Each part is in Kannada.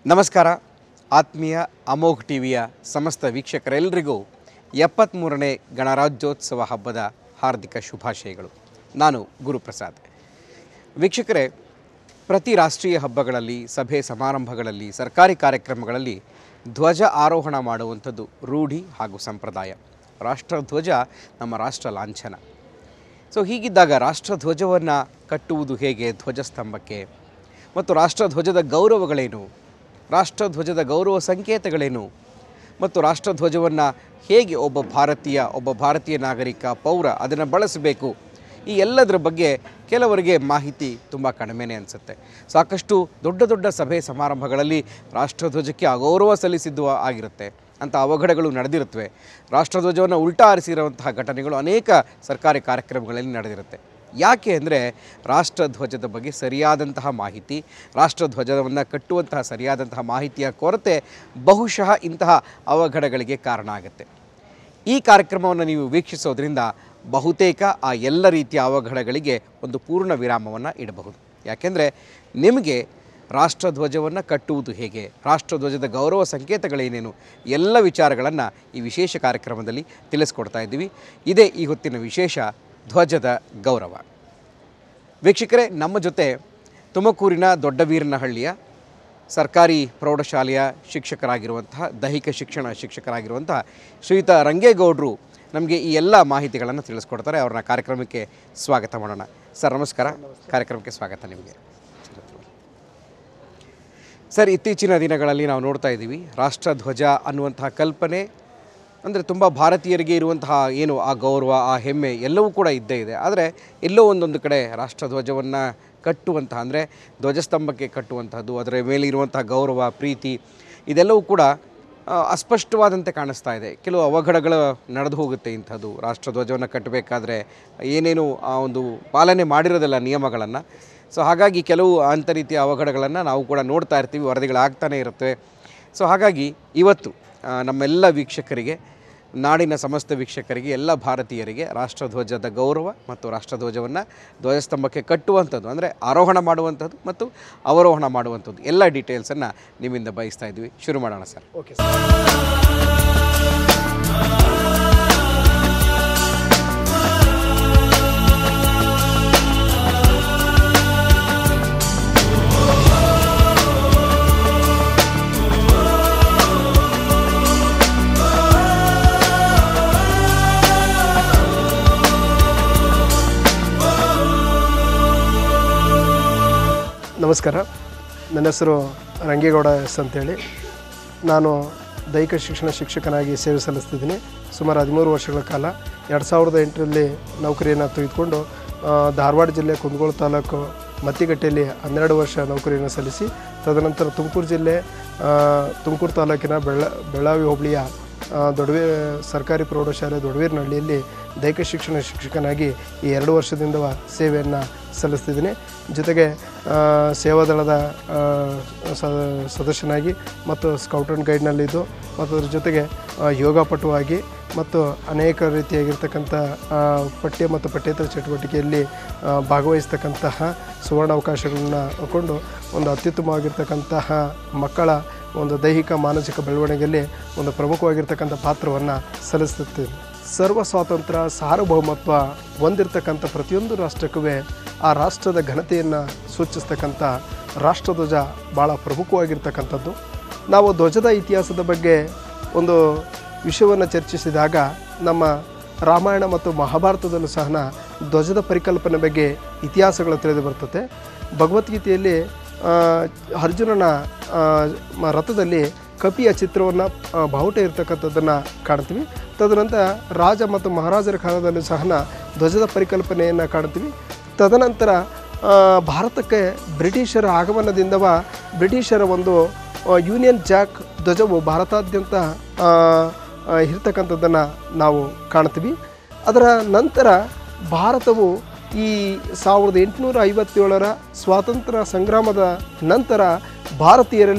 ನಮಸ್ಕಾರ ಆತ್ಮೀಯ ಅಮೋಘ್ ಟಿವಿಯ ಸಮಸ್ತ ವೀಕ್ಷಕರೆಲ್ಲರಿಗೂ 73ನೇ ಗಣರಾಜ್ಯೋತ್ಸವ ಹಬ್ಬದ ಹಾರ್ದಿಕ ಶುಭಾಶಯಗಳು. ನಾನು ಗುರುಪ್ರಸಾದ್. ವೀಕ್ಷಕರೇ, ಪ್ರತಿ ರಾಷ್ಟ್ರೀಯ ಹಬ್ಬಗಳಲ್ಲಿ, ಸಭೆ ಸಮಾರಂಭಗಳಲ್ಲಿ, ಸರ್ಕಾರಿ ಕಾರ್ಯಕ್ರಮಗಳಲ್ಲಿ ಧ್ವಜ ಆರೋಹಣ ಮಾಡುವಂಥದ್ದು ರೂಢಿ ಹಾಗೂ ಸಂಪ್ರದಾಯ. ರಾಷ್ಟ್ರಧ್ವಜ ನಮ್ಮ ರಾಷ್ಟ್ರ ಲಾಂಛನ. ಹೀಗಿದ್ದಾಗ ರಾಷ್ಟ್ರಧ್ವಜವನ್ನು ಕಟ್ಟುವುದು ಹೇಗೆ, ಧ್ವಜಸ್ತಂಭಕ್ಕೆ, ಮತ್ತು ರಾಷ್ಟ್ರಧ್ವಜದ ಗೌರವಗಳೇನು, ರಾಷ್ಟ್ರಧ್ವಜದ ಗೌರವ ಸಂಕೇತಗಳೇನು, ಮತ್ತು ರಾಷ್ಟ್ರಧ್ವಜವನ್ನು ಹೇಗೆ ಒಬ್ಬ ಭಾರತೀಯ ನಾಗರಿಕ ಪೌರ ಅದನ್ನು ಬಳಸಬೇಕು, ಈ ಎಲ್ಲದರ ಬಗ್ಗೆ ಕೆಲವರಿಗೆ ಮಾಹಿತಿ ತುಂಬ ಕಡಿಮೆನೇ ಅನಿಸುತ್ತೆ. ಸಾಕಷ್ಟು ದೊಡ್ಡ ಸಭೆ ಸಮಾರಂಭಗಳಲ್ಲಿ ರಾಷ್ಟ್ರಧ್ವಜಕ್ಕೆ ಅಗೌರವ ಸಲ್ಲಿಸಿದ್ದು ಆಗಿರುತ್ತೆ, ಅಂಥ ಅವಘಡಗಳು ನಡೆದಿರುತ್ತವೆ. ರಾಷ್ಟ್ರಧ್ವಜವನ್ನು ಉಲ್ಟಾ ಹಾರಿಸಿರುವಂತಹ ಘಟನೆಗಳು ಅನೇಕ ಸರ್ಕಾರಿ ಕಾರ್ಯಕ್ರಮಗಳಲ್ಲಿ ನಡೆದಿರುತ್ತೆ. ಯಾಕೆ ಅಂದರೆ ರಾಷ್ಟ್ರಧ್ವಜದ ಬಗ್ಗೆ ಸರಿಯಾದಂತಹ ಮಾಹಿತಿ, ರಾಷ್ಟ್ರಧ್ವಜವನ್ನು ಕಟ್ಟುವಂತಹ ಸರಿಯಾದಂತಹ ಮಾಹಿತಿಯ ಕೊರತೆ ಬಹುಶಃ ಇಂತಹ ಅವಘಡಗಳಿಗೆ ಕಾರಣ ಆಗುತ್ತೆ. ಈ ಕಾರ್ಯಕ್ರಮವನ್ನು ನೀವು ವೀಕ್ಷಿಸೋದ್ರಿಂದ ಬಹುತೇಕ ಆ ಎಲ್ಲ ರೀತಿಯ ಅವಘಡಗಳಿಗೆ ಒಂದು ಪೂರ್ಣ ವಿರಾಮವನ್ನು ಇಡಬಹುದು. ಯಾಕೆಂದರೆ ನಿಮಗೆ ರಾಷ್ಟ್ರಧ್ವಜವನ್ನು ಕಟ್ಟುವುದು ಹೇಗೆ, ರಾಷ್ಟ್ರಧ್ವಜದ ಗೌರವ ಸಂಕೇತಗಳೇನೇನು, ಎಲ್ಲ ವಿಚಾರಗಳನ್ನು ಈ ವಿಶೇಷ ಕಾರ್ಯಕ್ರಮದಲ್ಲಿ ತಿಳಿಸ್ಕೊಡ್ತಾ ಇದ್ದೀವಿ. ಇದೇ ಈ ಹೊತ್ತಿನ ವಿಶೇಷ, ಧ್ವಜದ ಗೌರವ. ವೀಕ್ಷಕರೇ, ನಮ್ಮ ಜೊತೆ ತುಮಕೂರಿನ ದೊಡ್ಡವೀರನಹಳ್ಳಿಯ ಸರ್ಕಾರಿ ಪ್ರೌಢಶಾಲೆಯ ಶಿಕ್ಷಕರಾಗಿರುವಂತಹ, ದೈಹಿಕ ಶಿಕ್ಷಣ ಶಿಕ್ಷಕರಾಗಿರುವಂತಹ ಶ್ರೀಯುತ ರಂಗೇಗೌಡರು ನಮಗೆ ಈ ಎಲ್ಲ ಮಾಹಿತಿಗಳನ್ನು ತಿಳಿಸ್ಕೊಡ್ತಾರೆ. ಅವ್ರನ್ನ ಕಾರ್ಯಕ್ರಮಕ್ಕೆ ಸ್ವಾಗತ ಮಾಡೋಣ. ಸರ್ ನಮಸ್ಕಾರ, ಕಾರ್ಯಕ್ರಮಕ್ಕೆ ಸ್ವಾಗತ ನಿಮಗೆ. ಸರ್, ಇತ್ತೀಚಿನ ದಿನಗಳಲ್ಲಿ ನಾವು ನೋಡ್ತಾ ಇದ್ದೀವಿ, ರಾಷ್ಟ್ರಧ್ವಜ ಅನ್ನುವಂತಹ ಕಲ್ಪನೆ ಅಂದರೆ ತುಂಬ ಭಾರತೀಯರಿಗೆ ಇರುವಂತಹ ಏನು ಆ ಗೌರವ, ಆ ಹೆಮ್ಮೆ ಎಲ್ಲವೂ ಕೂಡ ಇದ್ದೇ ಇದೆ. ಆದರೆ ಎಲ್ಲೋ ಒಂದೊಂದು ಕಡೆ ರಾಷ್ಟ್ರಧ್ವಜವನ್ನು ಕಟ್ಟುವಂತಹ, ಅಂದರೆ ಧ್ವಜಸ್ತಂಭಕ್ಕೆ ಕಟ್ಟುವಂತಹದ್ದು, ಅದರ ಮೇಲೆ ಇರುವಂತಹ ಗೌರವ, ಪ್ರೀತಿ ಇದೆಲ್ಲವೂ ಕೂಡ ಅಸ್ಪಷ್ಟವಾದಂತೆ ಕಾಣಿಸ್ತಾ ಇದೆ. ಕೆಲವು ಅವಘಡಗಳು ನಡೆದು ಹೋಗುತ್ತೆ. ಇಂಥದ್ದು ರಾಷ್ಟ್ರಧ್ವಜವನ್ನು ಕಟ್ಟಬೇಕಾದ್ರೆ ಏನೇನು ಆ ಒಂದು ಪಾಲನೆ ಮಾಡಿರೋದಿಲ್ಲ ನಿಯಮಗಳನ್ನು. ಹಾಗಾಗಿ ಕೆಲವು ಅಂಥ ರೀತಿಯ ಅವಘಡಗಳನ್ನು ನಾವು ಕೂಡ ನೋಡ್ತಾ ಇರ್ತೀವಿ, ವರದಿಗಳಾಗ್ತಾನೆ ಇರುತ್ತವೆ. ಹಾಗಾಗಿ ಇವತ್ತು ನಮ್ಮೆಲ್ಲ ವೀಕ್ಷಕರಿಗೆ, ನಾಡಿನ ಸಮಸ್ತ ವೀಕ್ಷಕರಿಗೆ, ಎಲ್ಲ ಭಾರತೀಯರಿಗೆ ರಾಷ್ಟ್ರಧ್ವಜದ ಗೌರವ ಮತ್ತು ರಾಷ್ಟ್ರಧ್ವಜವನ್ನು ಧ್ವಜಸ್ತಂಭಕ್ಕೆ ಕಟ್ಟುವಂಥದ್ದು, ಅಂದರೆ ಆರೋಹಣ ಮಾಡುವಂಥದ್ದು ಮತ್ತು ಅವರೋಹಣ ಮಾಡುವಂಥದ್ದು ಎಲ್ಲ ಡೀಟೇಲ್ಸನ್ನು ನಿಮ್ಮಿಂದ ಬಯಸ್ತಾ ಇದ್ವಿ. ಶುರು ಮಾಡೋಣ ಸರ್. ಓಕೆ. ನಮಸ್ಕಾರ, ನನ್ನ ಹೆಸರು ರಂಗೇಗೌಡ ಎಸ್ ಅಂತೇಳಿ. ನಾನು ದೈಹಿಕ ಶಿಕ್ಷಣ ಶಿಕ್ಷಕನಾಗಿ ಸೇವೆ ಸಲ್ಲಿಸ್ತಿದ್ದೀನಿ. ಸುಮಾರು 13 ವರ್ಷಗಳ ಕಾಲ 2008ರಲ್ಲಿ ನೌಕರಿಯನ್ನು ತೆಗೆದುಕೊಂಡು ಧಾರವಾಡ ಜಿಲ್ಲೆ ಕುಂದಗೋಳ ತಾಲೂಕು ಮತ್ತಿಗಟ್ಟೆಯಲ್ಲಿ 12 ವರ್ಷ ನೌಕರಿಯನ್ನು ಸಲ್ಲಿಸಿ, ತದನಂತರ ತುಮಕೂರು ಜಿಲ್ಲೆ ತುಮಕೂರು ತಾಲೂಕಿನ ಬೆಳ್ಳಾವಿ ಹೋಬಳಿಯ ಸರ್ಕಾರಿ ಪ್ರೌಢಶಾಲೆ ದೊಡ್ಡವೀರನಹಳ್ಳಿಯಲ್ಲಿ ದೈಹಿಕ ಶಿಕ್ಷಣ ಶಿಕ್ಷಕನಾಗಿ ಈ 2 ವರ್ಷದಿಂದ ಸೇವೆಯನ್ನು ಸಲ್ಲಿಸ್ತಿದ್ದೀನಿ. ಜೊತೆಗೆ ಸೇವಾದಳದ ಸದಸ್ಯನಾಗಿ ಮತ್ತು ಸ್ಕೌಟ್ ಆ್ಯಂಡ್ ಗೈಡ್ನಲ್ಲಿದ್ದು, ಮತ್ತು ಅದ್ರ ಜೊತೆಗೆ ಯೋಗಪಟುವಾಗಿ ಮತ್ತು ಅನೇಕ ರೀತಿಯಾಗಿರ್ತಕ್ಕಂಥ ಪಠ್ಯ ಮತ್ತು ಪಠ್ಯೇತರ ಚಟುವಟಿಕೆಯಲ್ಲಿ ಭಾಗವಹಿಸ್ತಕ್ಕಂತಹ ಸುವರ್ಣಾವಕಾಶಗಳನ್ನು ಕೊಂಡು ಒಂದು ಅತ್ಯುತ್ತಮವಾಗಿರ್ತಕ್ಕಂತಹ ಮಕ್ಕಳ ಒಂದು ದೈಹಿಕ ಮಾನಸಿಕ ಬೆಳವಣಿಗೆಯಲ್ಲಿ ಒಂದು ಪ್ರಮುಖವಾಗಿರ್ತಕ್ಕಂಥ ಪಾತ್ರವನ್ನು ಸಲ್ಲಿಸುತ್ತೀವಿ. ಸರ್ವ ಸ್ವಾತಂತ್ರ್ಯ, ಸಾರ್ವಭೌಮತ್ವ ಹೊಂದಿರತಕ್ಕಂಥ ಪ್ರತಿಯೊಂದು ರಾಷ್ಟ್ರಕ್ಕೂ ಆ ರಾಷ್ಟ್ರದ ಘನತೆಯನ್ನು ಸೂಚಿಸ್ತಕ್ಕಂಥ ರಾಷ್ಟ್ರಧ್ವಜ ಭಾಳ ಪ್ರಮುಖವಾಗಿರ್ತಕ್ಕಂಥದ್ದು. ನಾವು ಧ್ವಜದ ಇತಿಹಾಸದ ಬಗ್ಗೆ ಒಂದು ವಿಷಯವನ್ನು ಚರ್ಚಿಸಿದಾಗ ನಮ್ಮ ರಾಮಾಯಣ ಮತ್ತು ಮಹಾಭಾರತದಲ್ಲೂ ಸಹ ಧ್ವಜದ ಪರಿಕಲ್ಪನೆ ಬಗ್ಗೆ ಇತಿಹಾಸಗಳು ತಿಳಿದು ಬರ್ತದೆ. ಭಗವದ್ಗೀತೆಯಲ್ಲಿ ಅರ್ಜುನನ ರಥದಲ್ಲಿ ಕಪಿಯ ಚಿತ್ರವನ್ನು ಬಾವುಟ ಇರ್ತಕ್ಕಂಥದ್ದನ್ನು ಕಾಣ್ತೀವಿ. ತದನಂತರ ರಾಜ ಮತ್ತು ಮಹಾರಾಜರ ಕಾಲದಲ್ಲೂ ಸಹ ಧ್ವಜದ ಪರಿಕಲ್ಪನೆಯನ್ನು ಕಾಣ್ತೀವಿ. ತದನಂತರ ಭಾರತಕ್ಕೆ ಬ್ರಿಟಿಷರ ಆಗಮನದಿಂದ ಬ್ರಿಟಿಷರ ಒಂದು ಯೂನಿಯನ್ ಜಾಕ್ ಧ್ವಜವು ಭಾರತಾದ್ಯಂತ ಇರ್ತಕ್ಕಂಥದ್ದನ್ನು ನಾವು ಕಾಣ್ತೀವಿ. ಅದರ ನಂತರ ಭಾರತವು ಈ 1857ರ ಸ್ವಾತಂತ್ರ್ಯ ಸಂಗ್ರಾಮದ ನಂತರ ಭಾರತೀಯರಲ್ಲಿ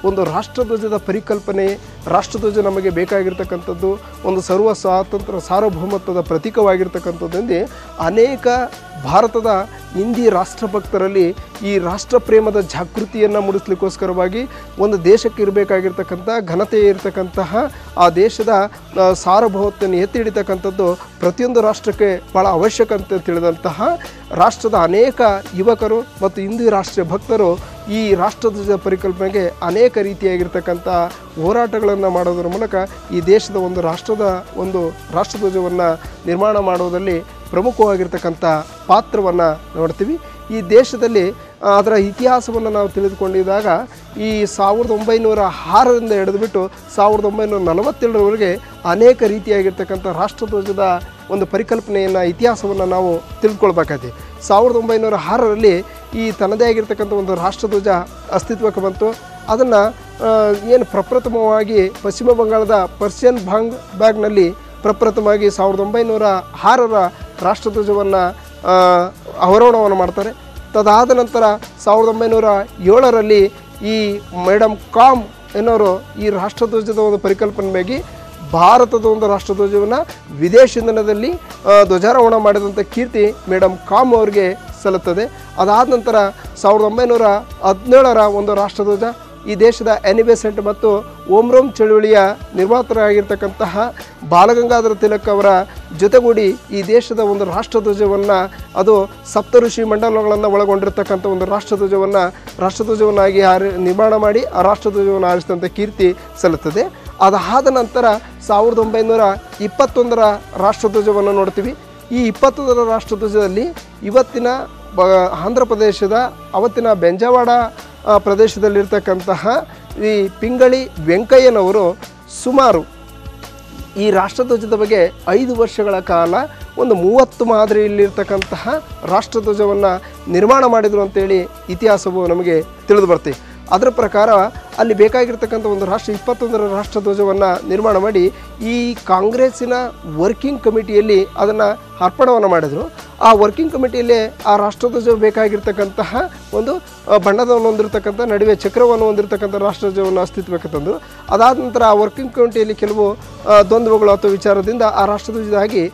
ಒಂದು ರಾಷ್ಟ್ರಧ್ವಜದ ಪರಿಕಲ್ಪನೆ, ರಾಷ್ಟ್ರಧ್ವಜ ನಮಗೆ ಬೇಕಾಗಿರ್ತಕ್ಕಂಥದ್ದು ಒಂದು ಸರ್ವ ಸ್ವಾತಂತ್ರ್ಯ ಸಾರ್ವಭೌಮತ್ವದ ಪ್ರತೀಕವಾಗಿರ್ತಕ್ಕಂಥದ್ದಿಂದ ಅನೇಕ ಭಾರತದ ಹಿಂದಿ ರಾಷ್ಟ್ರಭಕ್ತರಲ್ಲಿ ಈ ರಾಷ್ಟ್ರ ಪ್ರೇಮದ ಜಾಗೃತಿಯನ್ನು ಮೂಡಿಸ್ಲಿಕ್ಕೋಸ್ಕರವಾಗಿ ಒಂದು ದೇಶಕ್ಕೆ ಇರಬೇಕಾಗಿರ್ತಕ್ಕಂಥ ಘನತೆ ಇರತಕ್ಕಂತಹ ಆ ದೇಶದ ಸಾರ್ವಭೌಮತ್ವವನ್ನು ಎತ್ತಿ ಹಿಡಿತಕ್ಕಂಥದ್ದು ಪ್ರತಿಯೊಂದು ರಾಷ್ಟ್ರಕ್ಕೆ ಭಾಳ ಅವಶ್ಯಕ ಅಂತ ತಿಳಿದಂತಹ ರಾಷ್ಟ್ರದ ಅನೇಕ ಯುವಕರು ಮತ್ತು ಹಿಂದಿ ರಾಷ್ಟ್ರೀಯ ಭಕ್ತರು ಈ ರಾಷ್ಟ್ರಧ್ವಜ ಪರಿಕಲ್ಪನೆಗೆ ಅನೇಕ ರೀತಿಯಾಗಿರ್ತಕ್ಕಂಥ ಹೋರಾಟಗಳನ್ನು ಮಾಡೋದರ ಮೂಲಕ ಈ ದೇಶದ ಒಂದು ರಾಷ್ಟ್ರಧ್ವಜವನ್ನು ನಿರ್ಮಾಣ ಮಾಡುವುದರಲ್ಲಿ ಪ್ರಮುಖವಾಗಿರ್ತಕ್ಕಂಥ ಪಾತ್ರವನ್ನು ನೋಡ್ತೀವಿ. ಈ ದೇಶದಲ್ಲಿ ಅದರ ಇತಿಹಾಸವನ್ನು ನಾವು ತಿಳಿದುಕೊಂಡಿದ್ದಾಗ ಈ 1906ರಿಂದ ಹಿಡಿದುಬಿಟ್ಟು 1947ರವರೆಗೆ ಅನೇಕ ರೀತಿಯಾಗಿರ್ತಕ್ಕಂಥ ರಾಷ್ಟ್ರಧ್ವಜದ ಒಂದು ಪರಿಕಲ್ಪನೆಯನ್ನು ಇತಿಹಾಸವನ್ನು ನಾವು ತಿಳಿದುಕೊಳ್ಬೇಕಾಗಿದೆ. 1906ರಲ್ಲಿ ಈ ತನ್ನದೇ ಆಗಿರ್ತಕ್ಕಂಥ ಒಂದು ರಾಷ್ಟ್ರಧ್ವಜ ಅಸ್ತಿತ್ವಕ್ಕೆ ಬಂತು. ಅದನ್ನು ಏನು ಪ್ರಪ್ರಥಮವಾಗಿ ಪಶ್ಚಿಮ ಬಂಗಾಳದ ಪರ್ಷಿಯನ್ ಬ್ಯಾಗ್ನಲ್ಲಿ ಪ್ರಪ್ರಥಮವಾಗಿ 1906ರ ರಾಷ್ಟ್ರಧ್ವಜವನ್ನು ಅವರೋಹಣವನ್ನು ಮಾಡ್ತಾರೆ. ತದಾದ ನಂತರ 1907ರಲ್ಲಿ ಈ ಮೇಡಮ್ ಕಾಮ್ ಎನ್ನೋರು ಈ ರಾಷ್ಟ್ರಧ್ವಜದ ಒಂದು ಪರಿಕಲ್ಪನೆಯಾಗಿ ಭಾರತದ ಒಂದು ರಾಷ್ಟ್ರಧ್ವಜವನ್ನು ವಿದೇಶಿಂಧನದಲ್ಲಿ ಧ್ವಜಾರೋಹಣ ಮಾಡಿದಂಥ ಕೀರ್ತಿ ಮೇಡಮ್ ಕಾಮ್ ಅವರಿಗೆ ಸಲ್ಲುತ್ತದೆ. ಅದಾದ ನಂತರ 1917ರ ಒಂದು ರಾಷ್ಟ್ರಧ್ವಜ ಈ ದೇಶದ ಎನಿ ಬೆಸೆಂಟ್ ಮತ್ತು ಓಮ್ರೋಮ್ ಚಳುವಳಿಯ ನಿರ್ಮಾತರಾಗಿರ್ತಕ್ಕಂತಹ ಬಾಲಗಂಗಾಧರ ತಿಲಕ್ ಅವರ ಜೊತೆಗೂಡಿ ಈ ದೇಶದ ಒಂದು ರಾಷ್ಟ್ರಧ್ವಜವನ್ನು ಅದು ಸಪ್ತಋಷಿ ಮಂಡಲಗಳನ್ನು ಒಳಗೊಂಡಿರ್ತಕ್ಕಂಥ ಒಂದು ರಾಷ್ಟ್ರಧ್ವಜವನ್ನಾಗಿ ನಿರ್ಮಾಣ ಮಾಡಿ ಆ ರಾಷ್ಟ್ರಧ್ವಜವನ್ನು ಹಾರಿಸಿದಂಥ ಕೀರ್ತಿ ಸಲ್ಲುತ್ತದೆ. ಅದಾದ ನಂತರ 1921ರ ರಾಷ್ಟ್ರಧ್ವಜವನ್ನು ನೋಡ್ತೀವಿ. ಈ 21ರ ರಾಷ್ಟ್ರಧ್ವಜದಲ್ಲಿ ಇವತ್ತಿನ ಆಂಧ್ರ ಪ್ರದೇಶದ ಅವತ್ತಿನ ಬೆಂಜವಾಡ ಪ್ರದೇಶದಲ್ಲಿರ್ತಕ್ಕಂತಹ ಈ ಪಿಂಗಳಿ ವೆಂಕಯ್ಯನವರು ಸುಮಾರು ಈ ರಾಷ್ಟ್ರಧ್ವಜದ ಬಗ್ಗೆ 5 ವರ್ಷಗಳ ಕಾಲ ಒಂದು 30 ಮಾದರಿಯಲ್ಲಿರ್ತಕ್ಕಂತಹ ರಾಷ್ಟ್ರಧ್ವಜವನ್ನು ನಿರ್ಮಾಣ ಮಾಡಿದರು ಅಂತೇಳಿ ಇತಿಹಾಸವು ನಮಗೆ ತಿಳಿದು ಬರ್ತೀವಿ. ಅದರ ಪ್ರಕಾರ ಅಲ್ಲಿ ಬೇಕಾಗಿರ್ತಕ್ಕಂಥ ಒಂದು 21ರ ರಾಷ್ಟ್ರಧ್ವಜವನ್ನು ನಿರ್ಮಾಣ ಮಾಡಿ ಈ ಕಾಂಗ್ರೆಸ್ಸಿನ ವರ್ಕಿಂಗ್ ಕಮಿಟಿಯಲ್ಲಿ ಅದನ್ನು ಅರ್ಪಣವನ್ನು ಮಾಡಿದರು. ಆ ವರ್ಕಿಂಗ್ ಕಮಿಟಿಯಲ್ಲಿ ಆ ರಾಷ್ಟ್ರಧ್ವಜ ಬೇಕಾಗಿರ್ತಕ್ಕಂತಹ ಒಂದು ಬಣ್ಣದವನ್ನು ಹೊಂದಿರತಕ್ಕಂಥ ನಡುವೆ ಚಕ್ರವನ್ನು ಹೊಂದಿರತಕ್ಕಂಥ ರಾಷ್ಟ್ರಧ್ವಜವನ್ನು ಅಸ್ತಿತ್ವಕ್ಕೆ ತಂದರು. ಅದಾದ ನಂತರ ಆ ವರ್ಕಿಂಗ್ ಕಮಿಟಿಯಲ್ಲಿ ಕೆಲವು ದ್ವಂದ್ವಗಳು ಅಥವಾ ವಿಚಾರದಿಂದ ಆ ರಾಷ್ಟ್ರಧ್ವಜದಾಗಿ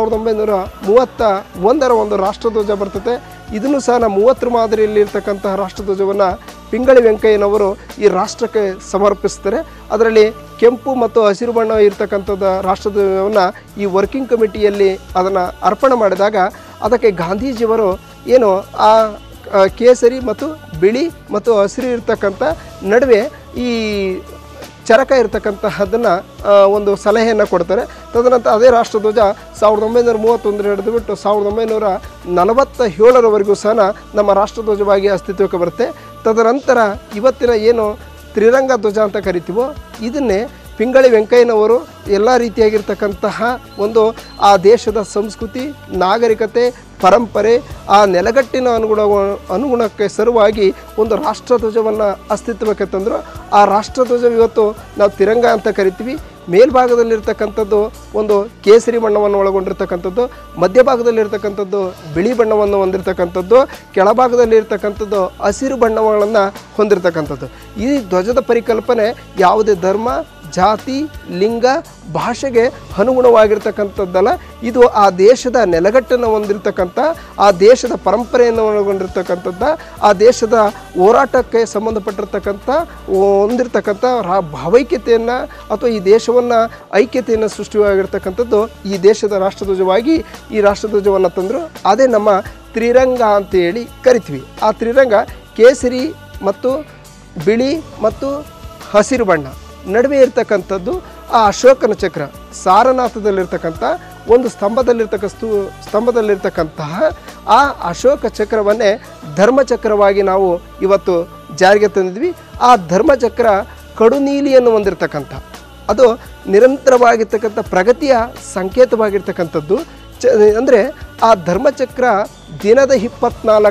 1931ರ ಒಂದು ರಾಷ್ಟ್ರಧ್ವಜ ಬರ್ತದೆ. ಇದನ್ನು ಸಹ 30 ಮಾದರಿಯಲ್ಲಿ ಇರ್ತಕ್ಕಂತಹ ರಾಷ್ಟ್ರಧ್ವಜವನ್ನು ಪಿಂಗಳಿ ವೆಂಕಯ್ಯನವರು ಈ ರಾಷ್ಟ್ರಕ್ಕೆ ಸಮರ್ಪಿಸ್ತಾರೆ. ಅದರಲ್ಲಿ ಕೆಂಪು ಮತ್ತು ಹಸಿರು ಬಣ್ಣ ಇರ್ತಕ್ಕಂಥದ್ದು ರಾಷ್ಟ್ರಧ್ವಜವನ್ನು ಈ ವರ್ಕಿಂಗ್ ಕಮಿಟಿಯಲ್ಲಿ ಅದನ್ನು ಅರ್ಪಣೆ ಮಾಡಿದಾಗ ಅದಕ್ಕೆ ಗಾಂಧೀಜಿಯವರು ಏನು ಆ ಕೇಸರಿ ಮತ್ತು ಬಿಳಿ ಮತ್ತು ಹಸಿರು ಇರ್ತಕ್ಕಂಥ ನಡುವೆ ಈ ಚರಕ ಇರತಕ್ಕಂತಹದನ್ನು ಒಂದು ಸಲಹೆಯನ್ನು ಕೊಡ್ತಾರೆ. ತದನಂತರ ಅದೇ ರಾಷ್ಟ್ರಧ್ವಜ 1931 ಹಿಡಿದುಬಿಟ್ಟು 1947ರವರೆಗೂ ಸಹ ನಮ್ಮ ರಾಷ್ಟ್ರಧ್ವಜವಾಗಿ ಅಸ್ತಿತ್ವಕ್ಕೆ ಬರುತ್ತೆ. ತದನಂತರ ಇವತ್ತಿನ ಏನು ತ್ರಿರಂಗ ಧ್ವಜ ಅಂತ ಕರಿತೀವೋ ಇದನ್ನೇ ಪಿಂಗಳಿ ವೆಂಕಯ್ಯನವರು ಎಲ್ಲ ರೀತಿಯಾಗಿರ್ತಕ್ಕಂತಹ ಒಂದು ಆ ದೇಶದ ಸಂಸ್ಕೃತಿ, ನಾಗರಿಕತೆ, ಪರಂಪರೆ, ಆ ನೆಲಗಟ್ಟಿನ ಅನುಗುಣಕ್ಕೆ ಸರುವಾಗಿ ಒಂದು ರಾಷ್ಟ್ರಧ್ವಜವನ್ನು ಅಸ್ತಿತ್ವಕ್ಕೆ ತಂದರು. ಆ ರಾಷ್ಟ್ರಧ್ವಜ ಇವತ್ತು ನಾವು ತಿರಂಗ ಅಂತ ಕರಿತೀವಿ. ಮೇಲ್ಭಾಗದಲ್ಲಿರ್ತಕ್ಕಂಥದ್ದು ಒಂದು ಕೇಸರಿ ಬಣ್ಣವನ್ನು ಒಳಗೊಂಡಿರ್ತಕ್ಕಂಥದ್ದು, ಮಧ್ಯಭಾಗದಲ್ಲಿರ್ತಕ್ಕಂಥದ್ದು ಬಿಳಿ ಬಣ್ಣವನ್ನು ಹೊಂದಿರತಕ್ಕಂಥದ್ದು, ಕೆಳಭಾಗದಲ್ಲಿರ್ತಕ್ಕಂಥದ್ದು ಹಸಿರು ಬಣ್ಣಗಳನ್ನು ಹೊಂದಿರತಕ್ಕಂಥದ್ದು. ಈ ಧ್ವಜದ ಪರಿಕಲ್ಪನೆ ಯಾವುದೇ ಧರ್ಮ, ಜಾತಿ, ಲಿಂಗ, ಭಾಷೆಗೆ ಅನುಗುಣವಾಗಿರ್ತಕ್ಕಂಥದ್ದಲ್ಲ. ಇದು ಆ ದೇಶದ ನೆಲಗಟ್ಟನ್ನು ಹೊಂದಿರತಕ್ಕಂಥ, ಆ ದೇಶದ ಪರಂಪರೆಯನ್ನು ಒಳಗೊಂಡಿರ್ತಕ್ಕಂಥದ್ದ, ಆ ದೇಶದ ಹೋರಾಟಕ್ಕೆ ಸಂಬಂಧಪಟ್ಟಿರ್ತಕ್ಕಂಥ ಹೊಂದಿರತಕ್ಕಂಥ ಭಾವೈಕ್ಯತೆಯನ್ನು ಅಥವಾ ಈ ದೇಶವನ್ನು ಐಕ್ಯತೆಯನ್ನು ಸೃಷ್ಟಿಯಾಗಿರ್ತಕ್ಕಂಥದ್ದು ಈ ದೇಶದ ರಾಷ್ಟ್ರಧ್ವಜವಾಗಿ ಈ ರಾಷ್ಟ್ರಧ್ವಜವನ್ನು ತಂದರು. ಅದೇ ನಮ್ಮ ತ್ರಿರಂಗ ಅಂತೇಳಿ ಕರಿತೀವಿ. ಆ ತ್ರಿರಂಗ ಕೇಸರಿ ಮತ್ತು ಬಿಳಿ ಮತ್ತು ಹಸಿರು ಬಣ್ಣ ನಡುವೆ ಇರ್ತಕ್ಕಂಥದ್ದು ಆ ಅಶೋಕನ ಚಕ್ರ, ಸಾರನಾಥದಲ್ಲಿರ್ತಕ್ಕಂಥ ಒಂದು ಸ್ತಂಭದಲ್ಲಿರ್ತಕ್ಕಂತಹ ಆ ಅಶೋಕ ಚಕ್ರವನ್ನೇ ಧರ್ಮಚಕ್ರವಾಗಿ ನಾವು ಇವತ್ತು ಜಾರಿಗೆ ತಂದಿದ್ವಿ. ಆ ಧರ್ಮಚಕ್ರ ಕಡುನೀಲಿಯನ್ನು ಹೊಂದಿರತಕ್ಕಂಥ, ಅದು ನಿರಂತರವಾಗಿರ್ತಕ್ಕಂಥ ಪ್ರಗತಿಯ ಸಂಕೇತವಾಗಿರ್ತಕ್ಕಂಥದ್ದು. ಅಂದರೆ ಆ ಧರ್ಮಚಕ್ರ ದಿನದ 24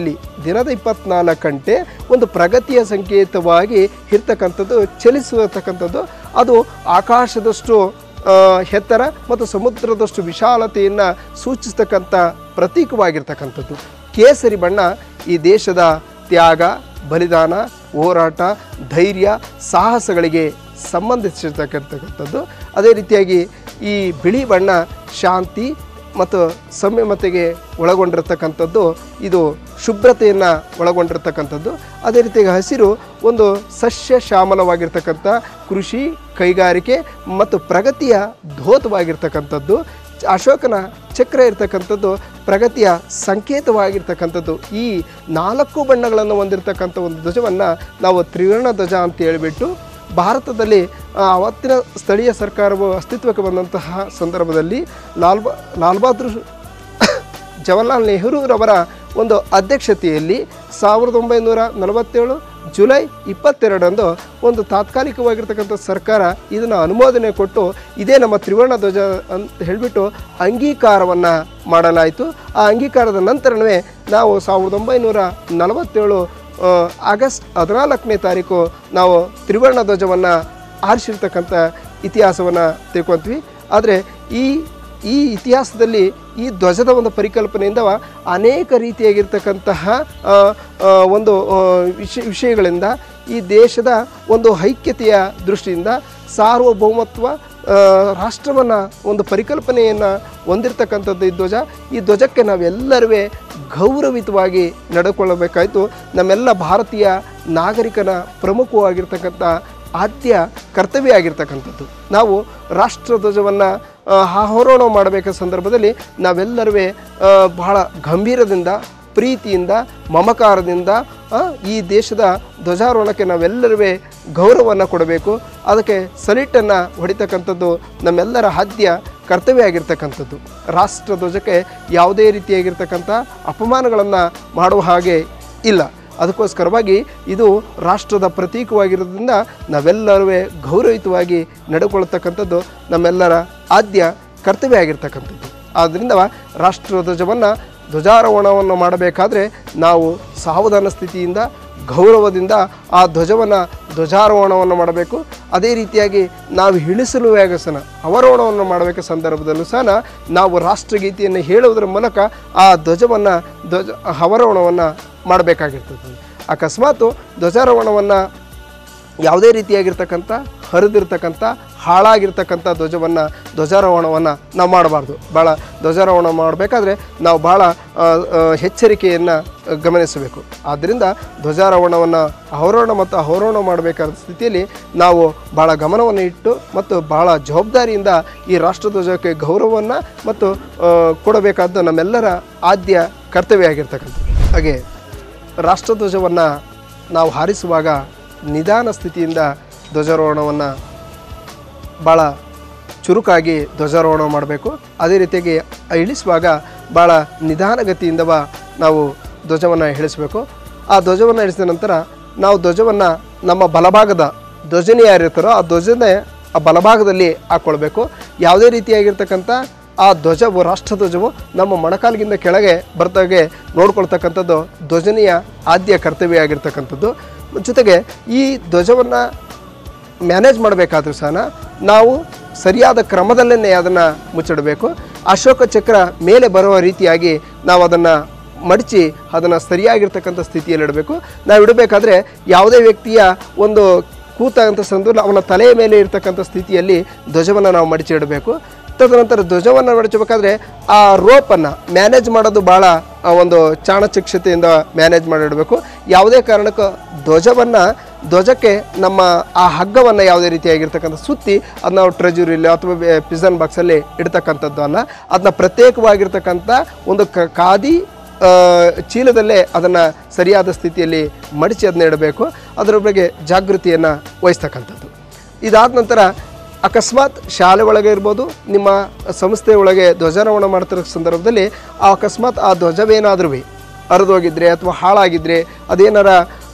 ಗಂಟೆ ಒಂದು ಪ್ರಗತಿಯ ಸಂಕೇತವಾಗಿ ಇರ್ತಕ್ಕಂಥದ್ದು, ಚಲಿಸಿರ್ತಕ್ಕಂಥದ್ದು. ಅದು ಆಕಾಶದಷ್ಟು ಎತ್ತರ ಮತ್ತು ಸಮುದ್ರದಷ್ಟು ವಿಶಾಲತೆಯನ್ನು ಸೂಚಿಸ್ತಕ್ಕಂಥ ಪ್ರತೀಕವಾಗಿರ್ತಕ್ಕಂಥದ್ದು. ಕೇಸರಿ ಬಣ್ಣ ಈ ದೇಶದ ತ್ಯಾಗ, ಬಲಿದಾನ, ಹೋರಾಟ, ಧೈರ್ಯ, ಸಾಹಸಗಳಿಗೆ ಸಂಬಂಧಿಸಿರ್ತಕ್ಕಂಥದ್ದು. ಅದೇ ರೀತಿಯಾಗಿ ಈ ಬಿಳಿ ಬಣ್ಣ ಶಾಂತಿ ಮತ್ತು ಸಂಯಮತೆಗೆ ಒಳಗೊಂಡಿರ್ತಕ್ಕಂಥದ್ದು, ಇದು ಶುಭ್ರತೆಯನ್ನು ಒಳಗೊಂಡಿರ್ತಕ್ಕಂಥದ್ದು. ಅದೇ ರೀತಿಯಾಗಿ ಹಸಿರು ಒಂದು ಸಸ್ಯ ಶ್ಯಾಮಲವಾಗಿರ್ತಕ್ಕಂಥ ಕೃಷಿ, ಕೈಗಾರಿಕೆ ಮತ್ತು ಪ್ರಗತಿಯ ಧೋತವಾಗಿರ್ತಕ್ಕಂಥದ್ದು. ಅಶೋಕನ ಚಕ್ರ ಇರ್ತಕ್ಕಂಥದ್ದು ಪ್ರಗತಿಯ ಸಂಕೇತವಾಗಿರ್ತಕ್ಕಂಥದ್ದು. ಈ 4 ಬಣ್ಣಗಳನ್ನು ಹೊಂದಿರತಕ್ಕಂಥ ಒಂದು ಧ್ವಜವನ್ನು ನಾವು ತ್ರಿವರ್ಣ ಧ್ವಜ ಅಂತ ಹೇಳಿಬಿಟ್ಟು ಭಾರತದಲ್ಲಿ ಅವತ್ತಿನ ಸ್ಥಳೀಯ ಸರ್ಕಾರವು ಅಸ್ತಿತ್ವಕ್ಕೆ ಬಂದಂತಹ ಸಂದರ್ಭದಲ್ಲಿ ಲಾಲ್ ಬಹದ್ದೂರ್ ಜವಾಹರ್ಲಾಲ್ ನೆಹರೂರವರ ಒಂದು ಅಧ್ಯಕ್ಷತೆಯಲ್ಲಿ 1947 ಜುಲೈ 22 ಒಂದು ತಾತ್ಕಾಲಿಕವಾಗಿರ್ತಕ್ಕಂಥ ಸರ್ಕಾರ ಇದನ್ನು ಅನುಮೋದನೆ ಕೊಟ್ಟು ಇದೇ ನಮ್ಮ ತ್ರಿವರ್ಣ ಧ್ವಜ ಅಂತ ಹೇಳಿಬಿಟ್ಟು ಅಂಗೀಕಾರವನ್ನು ಮಾಡಲಾಯಿತು. ಆ ಅಂಗೀಕಾರದ ನಂತರವೇ ನಾವು 1947 ಆಗಸ್ಟ್ 14ನೇ ತಾರೀಕು ನಾವು ತ್ರಿವರ್ಣ ಧ್ವಜವನ್ನು ಆರಿಸಿರ್ತಕ್ಕಂಥ ಇತಿಹಾಸವನ್ನು ತಿಳ್ಕೊತೀವಿ. ಆದರೆ ಈ ಇತಿಹಾಸದಲ್ಲಿ ಈ ಧ್ವಜದ ಒಂದು ಪರಿಕಲ್ಪನೆಯಿಂದ ಅನೇಕ ರೀತಿಯಾಗಿರ್ತಕ್ಕಂತಹ ಒಂದು ವಿಷಯಗಳಿಂದ ಈ ದೇಶದ ಒಂದು ಐಕ್ಯತೆಯ ದೃಷ್ಟಿಯಿಂದ ಸಾರ್ವಭೌಮತ್ವ ರಾಷ್ಟ್ರವನ್ನು ಒಂದು ಪರಿಕಲ್ಪನೆಯನ್ನು ಹೊಂದಿರತಕ್ಕಂಥದ್ದು ಈ ಧ್ವಜ. ಈ ಧ್ವಜಕ್ಕೆ ನಾವೆಲ್ಲರೂ ಗೌರವಿತವಾಗಿ ನಡೆದುಕೊಳ್ಳಬೇಕಾಯಿತು. ನಮ್ಮೆಲ್ಲ ಭಾರತೀಯ ನಾಗರಿಕನ ಪ್ರಮುಖವಾಗಿರ್ತಕ್ಕಂಥ ಆದ್ಯ ಕರ್ತವ್ಯ ಆಗಿರ್ತಕ್ಕಂಥದ್ದು. ನಾವು ರಾಷ್ಟ್ರ ಧ್ವಜವನ್ನು ಆರೋಹಣ ಮಾಡಬೇಕಾದ ಸಂದರ್ಭದಲ್ಲಿ ನಾವೆಲ್ಲರೂ ಬಹಳ ಗಂಭೀರದಿಂದ, ಪ್ರೀತಿಯಿಂದ, ಮಮಕಾರದಿಂದ ಈ ದೇಶದ ಧ್ವಜಾರೋಹಣಕ್ಕೆ ನಾವೆಲ್ಲರೂ ಗೌರವವನ್ನು ಕೊಡಬೇಕು. ಅದಕ್ಕೆ ಸಲಿಟನ್ನು ಹೊಡಿತಕ್ಕಂಥದ್ದು ನಮ್ಮೆಲ್ಲರ ಆದ್ಯ ಕರ್ತವ್ಯ ಆಗಿರ್ತಕ್ಕಂಥದ್ದು. ರಾಷ್ಟ್ರ ಧ್ವಜಕ್ಕೆ ಯಾವುದೇ ರೀತಿಯಾಗಿರ್ತಕ್ಕಂಥ ಅಪಮಾನಗಳನ್ನು ಮಾಡುವ ಹಾಗೆ ಇಲ್ಲ. ಅದಕ್ಕೋಸ್ಕರವಾಗಿ ಇದು ರಾಷ್ಟ್ರದ ಪ್ರತೀಕವಾಗಿರೋದ್ರಿಂದ ನಾವೆಲ್ಲರೂ ಗೌರವಿತವಾಗಿ ನಡೆದುಕೊಳ್ಳತಕ್ಕಂಥದ್ದು ನಮ್ಮೆಲ್ಲರ ಆದ್ಯ ಕರ್ತವ್ಯ ಆಗಿರ್ತಕ್ಕಂಥದ್ದು. ಆದ್ದರಿಂದ ರಾಷ್ಟ್ರ ಧ್ವಜವನ್ನು ಧ್ವಜಾರೋಹಣವನ್ನು ಮಾಡಬೇಕಾದ್ರೆ ನಾವು ಸಾವಧಾನ ಸ್ಥಿತಿಯಿಂದ, ಗೌರವದಿಂದ ಆ ಧ್ವಜಾರೋಹಣವನ್ನು ಮಾಡಬೇಕು. ಅದೇ ರೀತಿಯಾಗಿ ನಾವು ಇಳಿಸಲು ಅವರೋಹಣವನ್ನು ಮಾಡಬೇಕ ಸಂದರ್ಭದಲ್ಲೂ ಸಹ ನಾವು ರಾಷ್ಟ್ರಗೀತೆಯನ್ನು ಹೇಳುವುದರ ಮೂಲಕ ಆ ಅವರೋಹಣವನ್ನು ಮಾಡಬೇಕಾಗಿರ್ತದೆ. ಅಕಸ್ಮಾತ್ ಧ್ವಜಾರೋಹಣವನ್ನು ಯಾವುದೇ ರೀತಿಯಾಗಿರ್ತಕ್ಕಂಥ ಹರಿದಿರ್ತಕ್ಕಂಥ ಹಾಳಾಗಿರ್ತಕ್ಕಂಥ ಧ್ವಜಾರೋಹಣವನ್ನು ನಾವು ಮಾಡಬಾರ್ದು. ಭಾಳ ಧ್ವಜಾರೋಹಣ ಮಾಡಬೇಕಾದ್ರೆ ನಾವು ಭಾಳ ಎಚ್ಚರಿಕೆಯನ್ನು ಗಮನಿಸಬೇಕು. ಆದ್ದರಿಂದ ಧ್ವಜಾರೋಹಣವನ್ನು ಅವರೋಹಣ ಮಾಡಬೇಕಾದ ಸ್ಥಿತಿಯಲ್ಲಿ ನಾವು ಭಾಳ ಗಮನವನ್ನು ಇಟ್ಟು ಮತ್ತು ಭಾಳ ಜವಾಬ್ದಾರಿಯಿಂದ ಈ ರಾಷ್ಟ್ರಧ್ವಜಕ್ಕೆ ಗೌರವವನ್ನು ಮತ್ತು ಕೊಡಬೇಕಾದ್ದು ನಮ್ಮೆಲ್ಲರ ಆದ್ಯ ಕರ್ತವ್ಯ ಆಗಿರ್ತಕ್ಕಂಥದ್ದು. ಹಾಗೆ ರಾಷ್ಟ್ರಧ್ವಜವನ್ನು ನಾವು ಹಾರಿಸುವಾಗ ನಿಧಾನ ಸ್ಥಿತಿಯಿಂದ ಧ್ವಜಾರೋಹಣವನ್ನು ಭಾಳ ಚುರುಕಾಗಿ ಧ್ವಜಾರೋಹಣ ಮಾಡಬೇಕು. ಅದೇ ರೀತಿಯಾಗಿ ಇಳಿಸುವಾಗ ಭಾಳ ನಿಧಾನಗತಿಯಿಂದ ನಾವು ಧ್ವಜವನ್ನು ಇಳಿಸಬೇಕು. ಆ ಧ್ವಜವನ್ನು ಇಳಿಸಿದ ನಂತರ ನಾವು ಧ್ವಜವನ್ನು ನಮ್ಮ ಬಲಭಾಗದ ಧ್ವಜನೇ ಯಾರಿರ್ತಾರೋ ಆ ಧ್ವಜನೇ ಆ ಬಲಭಾಗದಲ್ಲಿ ಹಾಕ್ಕೊಳ್ಬೇಕು. ಯಾವುದೇ ರೀತಿಯಾಗಿರ್ತಕ್ಕಂಥ ಆ ಧ್ವಜವು, ರಾಷ್ಟ್ರಧ್ವಜವು ನಮ್ಮ ಮೊಣಕಾಲಿಗಿಂತ ಕೆಳಗೆ ಬರ್ತಾಗೆ ನೋಡ್ಕೊಳ್ತಕ್ಕಂಥದ್ದು ಧ್ವಜನೆಯ ಆದ್ಯ ಕರ್ತವ್ಯ ಆಗಿರ್ತಕ್ಕಂಥದ್ದು. ಜೊತೆಗೆ ಈ ಧ್ವಜವನ್ನು ಮ್ಯಾನೇಜ್ ಮಾಡಬೇಕಾದ್ರೂ ಸಹ ನಾವು ಸರಿಯಾದ ಕ್ರಮದಲ್ಲೇ ಅದನ್ನು ಮುಚ್ಚಿಡಬೇಕು. ಅಶೋಕ ಚಕ್ರ ಮೇಲೆ ಬರುವ ರೀತಿಯಾಗಿ ನಾವು ಅದನ್ನು ಮಡಚಿ ಅದನ್ನು ಸರಿಯಾಗಿರ್ತಕ್ಕಂಥ ಸ್ಥಿತಿಯಲ್ಲಿ ಇಡಬೇಕು. ನಾವು ಇಡಬೇಕಾದ್ರೆ ಯಾವುದೇ ವ್ಯಕ್ತಿಯ ಒಂದು ಕೂತಂಥ ಸಂದರ್ಭದಲ್ಲಿ ಅವನ ತಲೆಯ ಮೇಲೆ ಇರ್ತಕ್ಕಂಥ ಸ್ಥಿತಿಯಲ್ಲಿ ಧ್ವಜವನ್ನು ನಾವು ಮಡಚಿ ಇಡಬೇಕು. ತದನಂತರ ಧ್ವಜವನ್ನು ಮಡಚಬೇಕಾದ್ರೆ ಆ ರೋಪನ್ನು ಮ್ಯಾನೇಜ್ ಮಾಡೋದು ಭಾಳ ಒಂದು ಚಾಣಚಕ್ಷತೆಯಿಂದ ಮ್ಯಾನೇಜ್ ಮಾಡಿಡಬೇಕು. ಯಾವುದೇ ಕಾರಣಕ್ಕೂ ಧ್ವಜಕ್ಕೆ ನಮ್ಮ ಆ ಹಗ್ಗವನ್ನು ಯಾವುದೇ ರೀತಿಯಾಗಿರ್ತಕ್ಕಂಥ ಸುತ್ತಿ ಅದನ್ನ ನಾವು ಟ್ರೆಜುರಿಲಿ ಅಥವಾ ಪಿಜನ್ ಬಾಕ್ಸಲ್ಲಿ ಇಡ್ತಕ್ಕಂಥದ್ದು ಅಲ್ಲ. ಅದನ್ನ ಪ್ರತ್ಯೇಕವಾಗಿರ್ತಕ್ಕಂಥ ಒಂದು ಖಾದಿ ಚೀಲದಲ್ಲೇ ಅದನ್ನು ಸರಿಯಾದ ಸ್ಥಿತಿಯಲ್ಲಿ ಮಡಚಿ ಅದನ್ನ ಇಡಬೇಕು. ಅದರ ಬಗ್ಗೆ ಜಾಗೃತಿಯನ್ನು ವಹಿಸ್ತಕ್ಕಂಥದ್ದು. ಇದಾದ ನಂತರ ಅಕಸ್ಮಾತ್ ಶಾಲೆ ಒಳಗೆ ಇರ್ಬೋದು, ನಿಮ್ಮ ಸಂಸ್ಥೆ ಒಳಗೆ ಧ್ವಜಾರೋಹಣ ಮಾಡ್ತಿರೋ ಸಂದರ್ಭದಲ್ಲಿ ಅಕಸ್ಮಾತ್ ಆ ಧ್ವಜವೇನಾದ್ರೂ ಹರಿದೋಗಿದ್ರೆ ಅಥವಾ ಹಾಳಾಗಿದ್ದರೆ, ಅದೇನಾರ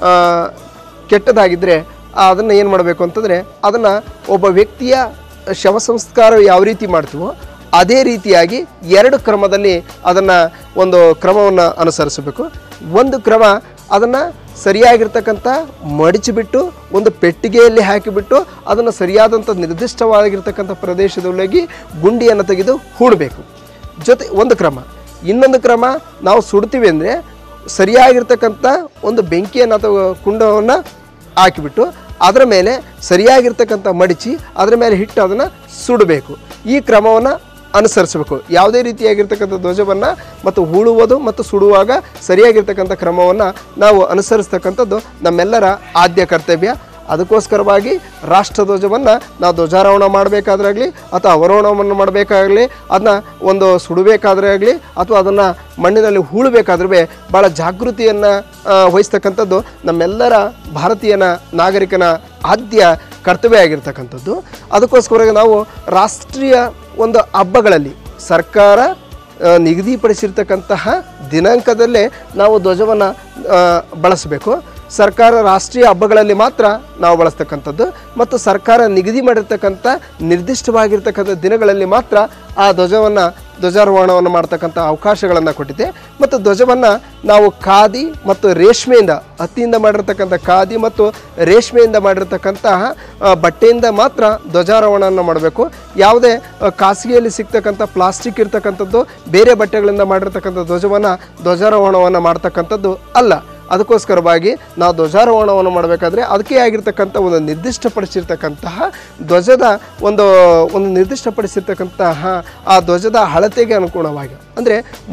ಕೆಟ್ಟದಾಗಿದ್ದರೆ ಅದನ್ನು ಏನು ಮಾಡಬೇಕು ಅಂತಂದರೆ ಅದನ್ನು ಒಬ್ಬ ವ್ಯಕ್ತಿಯ ಶವ ಸಂಸ್ಕಾರ ಯಾವ ರೀತಿ ಮಾಡ್ತೀವೋ ಅದೇ ರೀತಿಯಾಗಿ 2 ಕ್ರಮದಲ್ಲಿ ಅದನ್ನು ಒಂದು ಕ್ರಮವನ್ನು ಅನುಸರಿಸಬೇಕು. ಒಂದು ಕ್ರಮ ಅದನ್ನು ಸರಿಯಾಗಿರ್ತಕ್ಕಂಥ ಮಡಿಚಿಬಿಟ್ಟು ಒಂದು ಪೆಟ್ಟಿಗೆಯಲ್ಲಿ ಹಾಕಿಬಿಟ್ಟು ಅದನ್ನು ಸರಿಯಾದಂಥ ನಿರ್ದಿಷ್ಟವಾಗಿರ್ತಕ್ಕಂಥ ಪ್ರದೇಶದೊಳಗೆ ಗುಂಡಿಯನ್ನು ತೆಗೆದು ಹೂಡಬೇಕು. ಒಂದು ಕ್ರಮ. ಇನ್ನೊಂದು ಕ್ರಮ, ನಾವು ಸುಡ್ತೀವಿ ಅಂದರೆ ಸರಿಯಾಗಿರ್ತಕ್ಕಂಥ ಒಂದು ಬೆಂಕಿಯನ್ನು ಅಥವಾ ಕುಂಡವನ್ನು ಹಾಕಿಬಿಟ್ಟು ಅದರ ಮೇಲೆ ಸರಿಯಾಗಿರ್ತಕ್ಕಂಥ ಮಡಿಚಿ ಅದರ ಮೇಲೆ ಹಿಟ್ಟು ಅದನ್ನು ಸುಡಬೇಕು. ಈ ಕ್ರಮವನ್ನು ಅನುಸರಿಸಬೇಕು. ಯಾವುದೇ ರೀತಿಯಾಗಿರ್ತಕ್ಕಂಥ ಧ್ವಜವನ್ನು ಮತ್ತು ಹೂಳುವುದು ಮತ್ತು ಸುಡುವಾಗ ಸರಿಯಾಗಿರ್ತಕ್ಕಂಥ ಕ್ರಮವನ್ನು ನಾವು ಅನುಸರಿಸ್ತಕ್ಕಂಥದ್ದು ನಮ್ಮೆಲ್ಲರ ಆದ್ಯ ಕರ್ತವ್ಯ. ಅದಕ್ಕೋಸ್ಕರವಾಗಿ ರಾಷ್ಟ್ರಧ್ವಜವನ್ನು ನಾವು ಧ್ವಜಾರೋಹಣ ಮಾಡಬೇಕಾದ್ರಾಗಲಿ ಅಥವಾ ಅವರೋಹಣವನ್ನು ಮಾಡಬೇಕಾಗಲಿ, ಅದನ್ನ ಒಂದು ಸುಡಬೇಕಾದ್ರೆ ಆಗಲಿ ಅಥವಾ ಅದನ್ನು ಮಣ್ಣಿನಲ್ಲಿ ಹೂಳಬೇಕಾದ್ರೂ ಭಾಳ ಜಾಗೃತಿಯನ್ನು ವಹಿಸ್ತಕ್ಕಂಥದ್ದು ನಮ್ಮೆಲ್ಲರ ಭಾರತೀಯನ ನಾಗರಿಕನ ಆದ್ಯ ಕರ್ತವ್ಯ ಆಗಿರ್ತಕ್ಕಂಥದ್ದು. ಅದಕ್ಕೋಸ್ಕರ ನಾವು ರಾಷ್ಟ್ರೀಯ ಒಂದು ಹಬ್ಬಗಳಲ್ಲಿ ಸರ್ಕಾರ ನಿಗದಿಪಡಿಸಿರ್ತಕ್ಕಂತಹ ದಿನಾಂಕದಲ್ಲೇ ನಾವು ಧ್ವಜವನ್ನು ಬಳಸಬೇಕು. ಸರ್ಕಾರ ರಾಷ್ಟ್ರೀಯ ಹಬ್ಬಗಳಲ್ಲಿ ಮಾತ್ರ ನಾವು ಬಳಸ್ತಕ್ಕಂಥದ್ದು ಮತ್ತು ಸರ್ಕಾರ ನಿಗದಿ ಮಾಡಿರ್ತಕ್ಕಂಥ ನಿರ್ದಿಷ್ಟವಾಗಿರ್ತಕ್ಕಂಥ ದಿನಗಳಲ್ಲಿ ಮಾತ್ರ ಆ ಧ್ವಜಾರೋಹಣವನ್ನು ಮಾಡ್ತಕ್ಕಂಥ ಅವಕಾಶಗಳನ್ನು ಕೊಟ್ಟಿದೆ. ಮತ್ತು ಧ್ವಜವನ್ನು ನಾವು ಖಾದಿ ಮತ್ತು ರೇಷ್ಮೆಯಿಂದ, ಹತ್ತಿಯಿಂದ ಮಾಡಿರ್ತಕ್ಕಂಥ ಖಾದಿ ಮತ್ತು ರೇಷ್ಮೆಯಿಂದ ಮಾಡಿರ್ತಕ್ಕಂತಹ ಬಟ್ಟೆಯಿಂದ ಮಾತ್ರ ಧ್ವಜಾರೋಹಣವನ್ನು ಮಾಡಬೇಕು. ಯಾವುದೇ ಖಾಸಗಿಯಲ್ಲಿ ಸಿಗ್ತಕ್ಕಂಥ ಪ್ಲಾಸ್ಟಿಕ್ ಇರ್ತಕ್ಕಂಥದ್ದು ಬೇರೆ ಬಟ್ಟೆಗಳಿಂದ ಮಾಡಿರ್ತಕ್ಕಂಥ ಧ್ವಜಾರೋಹಣವನ್ನು ಮಾಡ್ತಕ್ಕಂಥದ್ದು ಅಲ್ಲ. ಅದಕ್ಕೋಸ್ಕರವಾಗಿ ನಾವು ಧ್ವಜಾರೋಹಣವನ್ನು ಮಾಡಬೇಕಾದ್ರೆ ಅದಕ್ಕೆ ಆಗಿರ್ತಕ್ಕಂಥ ಒಂದು ನಿರ್ದಿಷ್ಟಪಡಿಸಿರ್ತಕ್ಕಂತಹ ಧ್ವಜದ ಒಂದು ನಿರ್ದಿಷ್ಟಪಡಿಸಿರ್ತಕ್ಕಂತಹ ಆ ಧ್ವಜದ ಅಳತೆಗೆ ಅನುಗುಣವಾಗಿ ಅಂದರೆ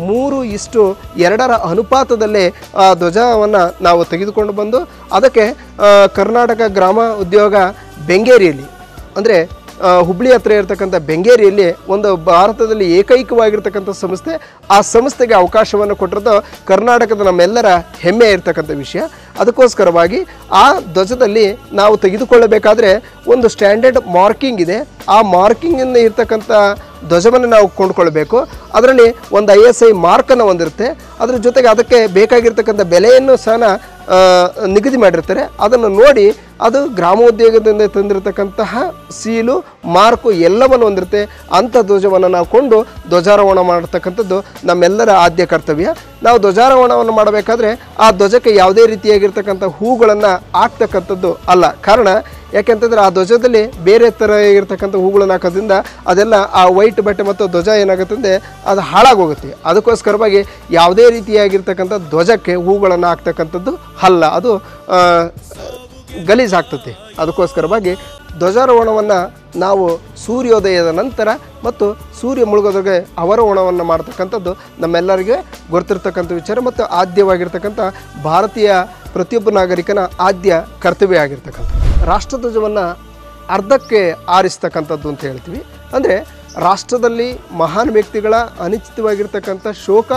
3:2 ಅನುಪಾತದಲ್ಲೇ ಆ ಧ್ವಜವನ್ನು ನಾವು ತೆಗೆದುಕೊಂಡು ಬಂದು ಅದಕ್ಕೆ ಕರ್ನಾಟಕ ಗ್ರಾಮ ಉದ್ಯೋಗ ಬೆಂಗೇರಿಯಲ್ಲಿ ಅಂದರೆ ಹುಬ್ಳಿ ಹತ್ರ ಇರತಕ್ಕಂಥ ಬೆಂಗೇರಿಯಲ್ಲಿ ಒಂದು ಭಾರತದಲ್ಲಿ ಏಕೈಕವಾಗಿರ್ತಕ್ಕಂಥ ಸಂಸ್ಥೆ, ಆ ಸಂಸ್ಥೆಗೆ ಅವಕಾಶವನ್ನು ಕೊಟ್ಟಿರೋದು ಕರ್ನಾಟಕದ ನಮ್ಮೆಲ್ಲರ ಹೆಮ್ಮೆ ಇರತಕ್ಕಂಥ ವಿಷಯ. ಅದಕ್ಕೋಸ್ಕರವಾಗಿ ಆ ಧ್ವಜದಲ್ಲಿ ನಾವು ತೆಗೆದುಕೊಳ್ಳಬೇಕಾದ್ರೆ ಒಂದು ಸ್ಟ್ಯಾಂಡರ್ಡ್ ಮಾರ್ಕಿಂಗ್ ಇದೆ. ಆ ಮಾರ್ಕಿಂಗಿಂದ ಇರ್ತಕ್ಕಂಥ ಧ್ವಜವನ್ನು ನಾವು ಕೊಂಡುಕೊಳ್ಬೇಕು. ಅದರಲ್ಲಿ ಒಂದು ISI ಮಾರ್ಕನ್ನು ಹೊಂದಿರುತ್ತೆ. ಅದರ ಜೊತೆಗೆ ಅದಕ್ಕೆ ಬೇಕಾಗಿರ್ತಕ್ಕಂಥ ಬೆಲೆಯನ್ನು ಸಹ ನಿಗದಿ ಮಾಡಿರ್ತಾರೆ. ಅದನ್ನು ನೋಡಿ ಅದು ಗ್ರಾಮೋದ್ಯೋಗದಿಂದ ತಂದಿರತಕ್ಕಂತಹ ಸೀಲು ಮಾರ್ಕು ಎಲ್ಲವನ್ನು ಹೊಂದಿರುತ್ತೆ. ಅಂಥ ಧ್ವಜವನ್ನು ನಾವು ಕೊಂಡು ಧ್ವಜಾರೋಹಣ ಮಾಡತಕ್ಕಂಥದ್ದು ನಮ್ಮೆಲ್ಲರ ಆದ್ಯ ಕರ್ತವ್ಯ. ನಾವು ಧ್ವಜಾರೋಹಣವನ್ನು ಮಾಡಬೇಕಾದ್ರೆ ಆ ಧ್ವಜಕ್ಕೆ ಯಾವುದೇ ರೀತಿಯಾಗಿರ್ತಕ್ಕಂಥ ಹೂಗಳನ್ನು ಹಾಕ್ತಕ್ಕಂಥದ್ದು ಅಲ್ಲ. ಕಾರಣ ಯಾಕೆಂತಂದರೆ ಆ ಧ್ವಜದಲ್ಲಿ ಬೇರೆ ಥರ ಇರ್ತಕ್ಕಂಥ ಹೂಗಳನ್ನು ಹಾಕೋದ್ರಿಂದ ಅದೆಲ್ಲ ಆ ವೈಟ್ ಬಟ್ಟೆ ಮತ್ತು ಧ್ವಜ ಏನಾಗುತ್ತದೆ ಅದು ಹಾಳಾಗೋಗುತ್ತೆ. ಅದಕ್ಕೋಸ್ಕರವಾಗಿ ಯಾವುದೇ ರೀತಿಯಾಗಿರ್ತಕ್ಕಂಥ ಧ್ವಜಕ್ಕೆ ಹೂಗಳನ್ನು ಹಾಕ್ತಕ್ಕಂಥದ್ದು ಅಲ್ಲ, ಅದು ಗಲೀಜಾಗ್ತದೆ. ಅದಕ್ಕೋಸ್ಕರವಾಗಿ ಧ್ವಜಾರೋಹಣವನ್ನು ನಾವು ಸೂರ್ಯೋದಯದ ನಂತರ ಮತ್ತು ಸೂರ್ಯ ಮುಳುಗೋದ್ರಿಗೆ ಅವರೋಹಣವನ್ನು ಮಾಡ್ತಕ್ಕಂಥದ್ದು ನಮ್ಮೆಲ್ಲರಿಗೆ ಗೊತ್ತಿರ್ತಕ್ಕಂಥ ವಿಚಾರ ಮತ್ತು ಆದ್ಯವಾಗಿರ್ತಕ್ಕಂಥ ಭಾರತೀಯ ಪ್ರತಿಯೊಬ್ಬ ನಾಗರಿಕನ ಆದ್ಯ ಕರ್ತವ್ಯ ಆಗಿರ್ತಕ್ಕಂಥ ರಾಷ್ಟ್ರಧ್ವಜವನ್ನು ಅರ್ಧಕ್ಕೆ ಆರಿಸ್ತಕ್ಕಂಥದ್ದು ಅಂತ ಹೇಳ್ತೀವಿ. ಅಂದರೆ ರಾಷ್ಟ್ರದಲ್ಲಿ ಮಹಾನ್ ವ್ಯಕ್ತಿಗಳ ಅನಿಶ್ಚಿತವಾಗಿರ್ತಕ್ಕಂಥ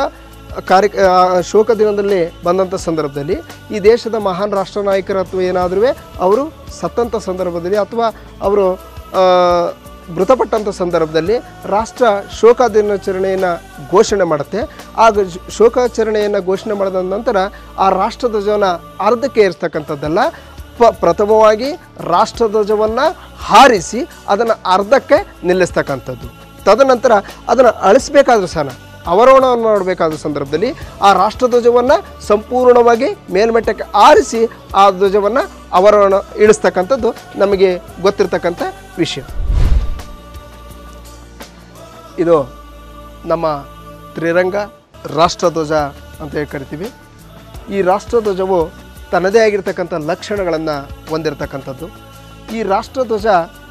ಶೋಕ ದಿನದಲ್ಲಿ ಬಂದಂಥ ಸಂದರ್ಭದಲ್ಲಿ ಈ ದೇಶದ ಮಹಾನ್ ರಾಷ್ಟ್ರ ನಾಯಕರು ಅಥವಾ ಏನಾದರೂ ಅವರು ಸತ್ತಂಥ ಸಂದರ್ಭದಲ್ಲಿ ಅಥವಾ ಅವರು ಮೃತಪಟ್ಟಂಥ ಸಂದರ್ಭದಲ್ಲಿ ರಾಷ್ಟ್ರ ಶೋಕ ದಿನಾಚರಣೆಯನ್ನು ಘೋಷಣೆ ಮಾಡುತ್ತೆ. ಆ ಶೋಕಾಚರಣೆಯನ್ನು ಘೋಷಣೆ ಮಾಡಿದ ನಂತರ ಆ ರಾಷ್ಟ್ರಧ್ವಜವನ್ನು ಅರ್ಧಕ್ಕೆ ಏರಿಸ್ತಕ್ಕಂಥದ್ದಲ್ಲ, ಪ್ರಥಮವಾಗಿ ರಾಷ್ಟ್ರಧ್ವಜವನ್ನು ಹಾರಿಸಿ ಅದನ್ನು ಅರ್ಧಕ್ಕೆ ನಿಲ್ಲಿಸ್ತಕ್ಕಂಥದ್ದು. ತದನಂತರ ಅದನ್ನು ಅಳಿಸ್ಬೇಕಾದ್ರೂ ಸಹ ಅವರೋಹಣವನ್ನು ಮಾಡಬೇಕಾದ ಸಂದರ್ಭದಲ್ಲಿ ಆ ರಾಷ್ಟ್ರಧ್ವಜವನ್ನು ಸಂಪೂರ್ಣವಾಗಿ ಮೇಲ್ಮಟ್ಟಕ್ಕೆ ಆರಿಸಿ ಆ ಧ್ವಜವನ್ನು ಅವರೋಹಣ ಇಳಿಸ್ತಕ್ಕಂಥದ್ದು ನಮಗೆ ಗೊತ್ತಿರ್ತಕ್ಕಂಥ ವಿಷಯ. ಇದು ನಮ್ಮ ತ್ರಿರಂಗ ರಾಷ್ಟ್ರಧ್ವಜ ಅಂತ ಹೇಳಿ ಕರಿತೀವಿ. ಈ ರಾಷ್ಟ್ರಧ್ವಜವು ತನ್ನದೇ ಆಗಿರ್ತಕ್ಕಂಥ ಲಕ್ಷಣಗಳನ್ನು ಹೊಂದಿರತಕ್ಕಂಥದ್ದು. ಈ ರಾಷ್ಟ್ರಧ್ವಜ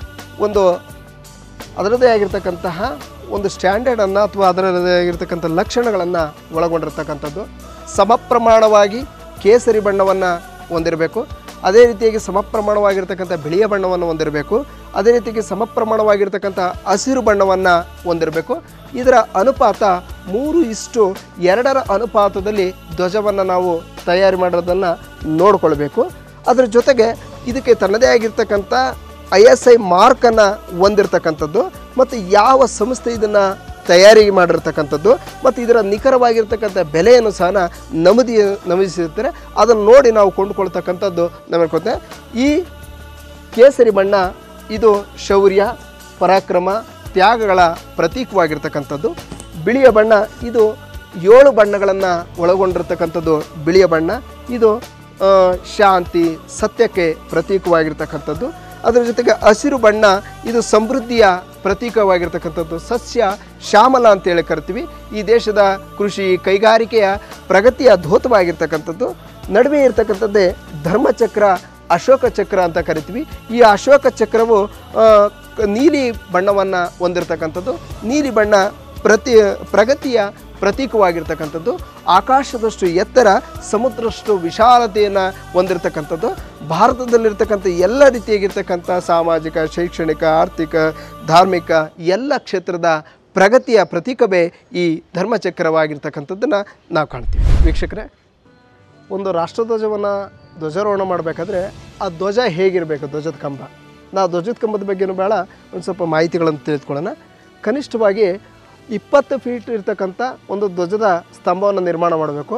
ಅದರದೇ ಆಗಿರ್ತಕ್ಕಂತಹ ಒಂದು ಸ್ಟ್ಯಾಂಡರ್ಡನ್ನು ಅಥವಾ ಅದರದೇ ಆಗಿರ್ತಕ್ಕಂಥ ಲಕ್ಷಣಗಳನ್ನು ಒಳಗೊಂಡಿರ್ತಕ್ಕಂಥದ್ದು. ಸಮಪ್ರಮಾಣವಾಗಿ ಕೇಸರಿ ಬಣ್ಣವನ್ನು ಹೊಂದಿರಬೇಕು. ಅದೇ ರೀತಿಯಾಗಿ ಸಮಪ್ರಮಾಣವಾಗಿರ್ತಕ್ಕಂಥ ಬಿಳಿಯ ಬಣ್ಣವನ್ನು ಹೊಂದಿರಬೇಕು. ಅದೇ ರೀತಿಯಾಗಿ ಸಮಪ್ರಮಾಣವಾಗಿರ್ತಕ್ಕಂಥ ಹಸಿರು ಬಣ್ಣವನ್ನು ಹೊಂದಿರಬೇಕು. ಇದರ ಅನುಪಾತ 3:2 ಅನುಪಾತದಲ್ಲಿ ಧ್ವಜವನ್ನು ನಾವು ತಯಾರಿ ಮಾಡೋದನ್ನು ನೋಡಿಕೊಳ್ಬೇಕು. ಅದರ ಜೊತೆಗೆ ಇದಕ್ಕೆ ತನ್ನದೇ ಆಗಿರ್ತಕ್ಕಂಥ ISI ಮಾರ್ಕನ್ನು ಹೊಂದಿರತಕ್ಕಂಥದ್ದು ಮತ್ತು ಯಾವ ಸಂಸ್ಥೆ ಇದನ್ನು ತಯಾರಿ ಮಾಡಿರ್ತಕ್ಕಂಥದ್ದು ಮತ್ತು ಇದರ ನಿಖರವಾಗಿರ್ತಕ್ಕಂಥ ಬೆಲೆಯನ್ನು ಸಹ ನಮೂದಿಸಿರ್ತಾರೆ. ಅದನ್ನು ನೋಡಿ ನಾವು ಕೊಂಡುಕೊಳ್ತಕ್ಕಂಥದ್ದು ನಮಗೆ ಗೊತ್ತೆ. ಈ ಕೇಸರಿ ಬಣ್ಣ ಇದು ಶೌರ್ಯ, ಪರಾಕ್ರಮ, ತ್ಯಾಗಗಳ ಪ್ರತೀಕವಾಗಿರ್ತಕ್ಕಂಥದ್ದು. ಬಿಳಿಯ ಬಣ್ಣ ಇದು 7 ಬಣ್ಣಗಳನ್ನು ಒಳಗೊಂಡಿರ್ತಕ್ಕಂಥದ್ದು ಬಿಳಿಯ ಬಣ್ಣ. ಇದು ಶಾಂತಿ, ಸತ್ಯಕ್ಕೆ ಪ್ರತೀಕವಾಗಿರ್ತಕ್ಕಂಥದ್ದು. ಅದರ ಜೊತೆಗೆ ಹಸಿರು ಬಣ್ಣ ಇದು ಸಮೃದ್ಧಿಯ ಪ್ರತೀಕವಾಗಿರ್ತಕ್ಕಂಥದ್ದು. ಸಸ್ಯ ಶ್ಯಾಮಲ ಅಂತೇಳಿ ಕರಿತೀವಿ. ಈ ದೇಶದ ಕೃಷಿ ಕೈಗಾರಿಕೆಯ ಪ್ರಗತಿಯ ಧೋತವಾಗಿರ್ತಕ್ಕಂಥದ್ದು. ನಡುವೆ ಇರ್ತಕ್ಕಂಥದ್ದೇ ಧರ್ಮಚಕ್ರ ಅಶೋಕ ಚಕ್ರ ಅಂತ ಕರಿತೀವಿ. ಈ ಅಶೋಕ ಚಕ್ರವು ನೀಲಿ ಬಣ್ಣವನ್ನು ಹೊಂದಿರತಕ್ಕಂಥದ್ದು. ನೀಲಿ ಬಣ್ಣ ಪ್ರಗತಿಯ ಪ್ರತೀಕವಾಗಿರ್ತಕ್ಕಂಥದ್ದು. ಆಕಾಶದಷ್ಟು ಎತ್ತರ, ಸಮುದ್ರದಷ್ಟು ವಿಶಾಲತೆಯನ್ನು ಹೊಂದಿರತಕ್ಕಂಥದ್ದು. ಭಾರತದಲ್ಲಿರ್ತಕ್ಕಂಥ ಎಲ್ಲ ರೀತಿಯಾಗಿರ್ತಕ್ಕಂಥ ಸಾಮಾಜಿಕ, ಶೈಕ್ಷಣಿಕ, ಆರ್ಥಿಕ, ಧಾರ್ಮಿಕ ಎಲ್ಲ ಕ್ಷೇತ್ರದ ಪ್ರಗತಿಯ ಪ್ರತೀಕವೇ ಈ ಧರ್ಮಚಕ್ರವಾಗಿರ್ತಕ್ಕಂಥದ್ದನ್ನು ನಾವು ಕಾಣ್ತೀವಿ. ವೀಕ್ಷಕರೇ, ಒಂದು ರಾಷ್ಟ್ರಧ್ವಜವನ್ನು ಧ್ವಜಾರೋಹಣ ಮಾಡಬೇಕಾದ್ರೆ ಆ ಧ್ವಜ ಹೇಗಿರಬೇಕು, ಧ್ವಜದ ಕಂಬ. ನಾವು ಧ್ವಜದ ಕಂಬದ ಬಗ್ಗೆನೂ ಬೇಡ ಒಂದು ಸ್ವಲ್ಪ ಮಾಹಿತಿಗಳನ್ನು ತಿಳಿದುಕೊಳ್ಳೋಣ. ಕನಿಷ್ಠವಾಗಿ 20 ಫೀಟ್ ಇರ್ತಕ್ಕಂಥ ಒಂದು ಧ್ವಜದ ಸ್ತಂಭವನ್ನು ನಿರ್ಮಾಣ ಮಾಡಬೇಕು.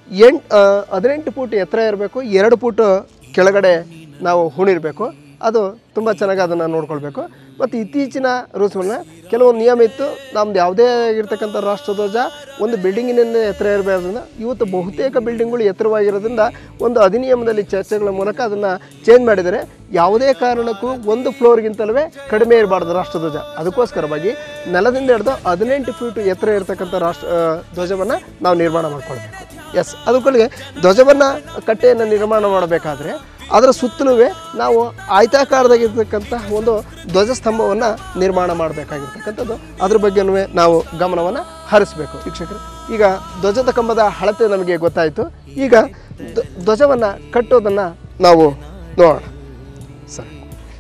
18 ಫೂಟ್ ಎತ್ತರ ಇರಬೇಕು. 2 ಫೂಟ್ ಕೆಳಗಡೆ ನಾವು ಹೂಣಿರಬೇಕು. ಅದು ತುಂಬ ಚೆನ್ನಾಗಿ ಅದನ್ನು ನೋಡ್ಕೊಳ್ಬೇಕು. ಮತ್ತು ಇತ್ತೀಚಿನ ರೂಲ್ಸ್ಗಳನ್ನ ಕೆಲವೊಂದು ನಿಯಮ ಇತ್ತು. ನಮ್ದು ಯಾವುದೇ ಆಗಿರ್ತಕ್ಕಂಥ ರಾಷ್ಟ್ರಧ್ವಜ ಒಂದು ಬಿಲ್ಡಿಂಗಿನಿಂದ ಎತ್ತರ ಇರಬಾರ್ದ್ರಿಂದ ಇವತ್ತು ಬಹುತೇಕ ಬಿಲ್ಡಿಂಗ್ಗಳು ಎತ್ತರವಾಗಿರೋದ್ರಿಂದ ಒಂದು ಅಧಿನಿಯಮದಲ್ಲಿ ಚರ್ಚೆಗಳ ಮೂಲಕ ಅದನ್ನು ಚೇಂಜ್ ಮಾಡಿದರೆ ಯಾವುದೇ ಕಾರಣಕ್ಕೂ 1 ಫ್ಲೋರ್ಗಿಂತಲೂ ಕಡಿಮೆ ಇರಬಾರ್ದು ರಾಷ್ಟ್ರಧ್ವಜ. ಅದಕ್ಕೋಸ್ಕರವಾಗಿ ನೆಲದಿಂದ ಹಿಡಿದು 18 ಫೀಟ್ ಎತ್ತರ ಇರತಕ್ಕಂಥ ಧ್ವಜವನ್ನು ನಾವು ನಿರ್ಮಾಣ ಮಾಡ್ಕೊಳ್ಬೇಕು. ಅದಕ್ಕೊಳಗೆ ಧ್ವಜವನ್ನು ಕಟ್ಟೆಯನ್ನು ನಿರ್ಮಾಣ ಮಾಡಬೇಕಾದ್ರೆ ಅದರ ಸುತ್ತಲೂ ನಾವು ಆಯತಾಕಾರದಾಗಿರ್ತಕ್ಕಂಥ ಒಂದು ಧ್ವಜಸ್ತಂಭವನ್ನು ನಿರ್ಮಾಣ ಮಾಡಬೇಕಾಗಿರ್ತಕ್ಕಂಥದ್ದು. ಅದ್ರ ಬಗ್ಗೆನೂ ನಾವು ಗಮನವನ್ನು ಹರಿಸಬೇಕು. ವೀಕ್ಷಕರು, ಈಗ ಧ್ವಜದ ಕಂಬದ ಅಳತೆ ನಮಗೆ ಗೊತ್ತಾಯಿತು. ಈಗ ಧ್ವಜವನ್ನು ಕಟ್ಟೋದನ್ನು ನಾವು ನೋಡೋಣ. ಸರಿ,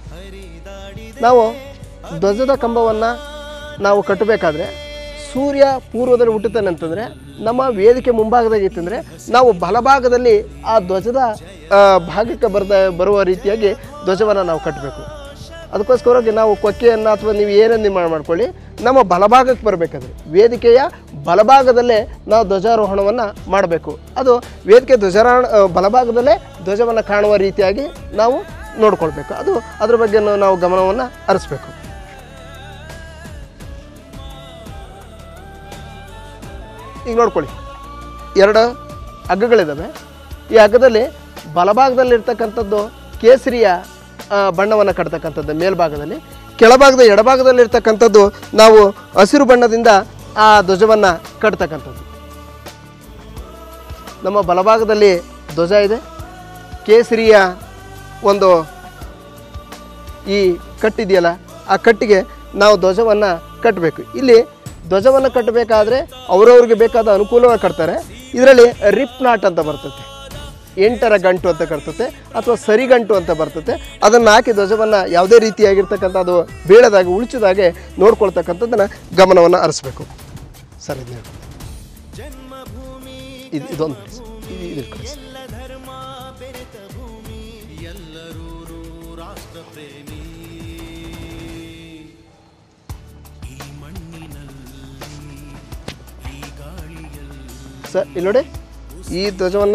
ನಾವು ಧ್ವಜದ ಕಂಬವನ್ನು ನಾವು ಕಟ್ಟಬೇಕಾದ್ರೆ ಸೂರ್ಯ ಪೂರ್ವದಲ್ಲಿ ಹುಟ್ಟುತ್ತಾನೆ ಅಂತಂದರೆ ನಮ್ಮ ವೇದಿಕೆ ಮುಂಭಾಗದಾಗ ಇತ್ತಂದರೆ ನಾವು ಬಲಭಾಗದಲ್ಲಿ ಆ ಧ್ವಜದ ಭಾಗಕ್ಕೆ ಬರುವ ರೀತಿಯಾಗಿ ಧ್ವಜವನ್ನು ನಾವು ಕಟ್ಟಬೇಕು. ಅದಕ್ಕೋಸ್ಕರವಾಗಿ ನಾವು ಕೊಕ್ಕೆಯನ್ನು ಅಥವಾ ನೀವು ಏನೇನು ನಿರ್ಮಾಣ ಮಾಡ್ಕೊಳ್ಳಿ, ನಮ್ಮ ಬಲಭಾಗಕ್ಕೆ ಬರಬೇಕಾದ್ರೆ ವೇದಿಕೆಯ ಬಲಭಾಗದಲ್ಲೇ ನಾವು ಧ್ವಜಾರೋಹಣವನ್ನು ಮಾಡಬೇಕು. ಅದು ವೇದಿಕೆ ಬಲಭಾಗದಲ್ಲೇ ಧ್ವಜವನ್ನು ಕಾಣುವ ರೀತಿಯಾಗಿ ನಾವು ನೋಡ್ಕೊಳ್ಬೇಕು. ಅದ್ರ ಬಗ್ಗೆ ನಾವು ಗಮನವನ್ನು ಹರಿಸ್ಬೇಕು. ಈಗ ನೋಡ್ಕೊಳ್ಳಿ, 2 ಹಗ್ಗಗಳಿದ್ದಾವೆ. ಈ ಹಗ್ಗದಲ್ಲಿ ಬಲಭಾಗದಲ್ಲಿರ್ತಕ್ಕಂಥದ್ದು ಕೇಸರಿಯ ಬಣ್ಣವನ್ನು ಕಟ್ತಕ್ಕಂಥದ್ದು ಮೇಲ್ಭಾಗದಲ್ಲಿ, ಕೆಳಭಾಗದ ಎಡಭಾಗದಲ್ಲಿರ್ತಕ್ಕಂಥದ್ದು ನಾವು ಹಸಿರು ಬಣ್ಣದಿಂದ ಆ ಧ್ವಜವನ್ನು ಕಟ್ತಕ್ಕಂಥದ್ದು. ನಮ್ಮ ಬಲಭಾಗದಲ್ಲಿ ಧ್ವಜ ಇದೆ, ಕೇಸರಿಯ ಒಂದು ಈ ಕಟ್ಟಿದೆಯಲ್ಲ ಆ ಕಟ್ಟಿಗೆ ನಾವು ಧ್ವಜವನ್ನು ಕಟ್ಟಬೇಕು. ಇಲ್ಲಿ ಧ್ವಜವನ್ನು ಕಟ್ಟಬೇಕಾದ್ರೆ ಅವರವ್ರಿಗೆ ಬೇಕಾದ ಅನುಕೂಲವಾಗಿ ಕಟ್ತಾರೆ. ಇದರಲ್ಲಿ ರಿಪ್ ನಾಟ್ ಅಂತ ಬರ್ತದೆ, 8ರ ಗಂಟು ಅಂತ ಕಟ್ತತೆ ಅಥವಾ ಸರಿಗಂಟು ಅಂತ ಬರ್ತದೆ. ಅದನ್ನು ಹಾಕಿ ಧ್ವಜವನ್ನು ಯಾವುದೇ ರೀತಿಯಾಗಿರ್ತಕ್ಕಂಥ ಅದು ಬೀಳದಾಗೆ ಉಳಿಸಿದಾಗೆ ನೋಡ್ಕೊಳ್ತಕ್ಕಂಥದ್ದನ್ನು ಗಮನವನ್ನು ಹರಿಸ್ಬೇಕು. ಸರಿ, ಇದೊಂದು ಸರ್, ಇಲ್ಲಿ ನೋಡಿ, ಈ ಧ್ವಜವನ್ನು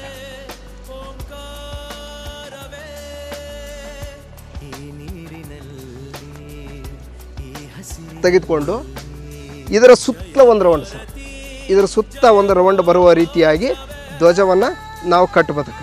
ತೆಗೆದುಕೊಂಡು ಇದರ ಸುತ್ತ ಒಂದು ರೌಂಡ್ ಸರ್, ಇದರ ಸುತ್ತ ಒಂದು ರೌಂಡ್ ಬರುವ ರೀತಿಯಾಗಿ ಧ್ವಜವನ್ನು ನಾವು ಕಟ್ಟಬೇಕು.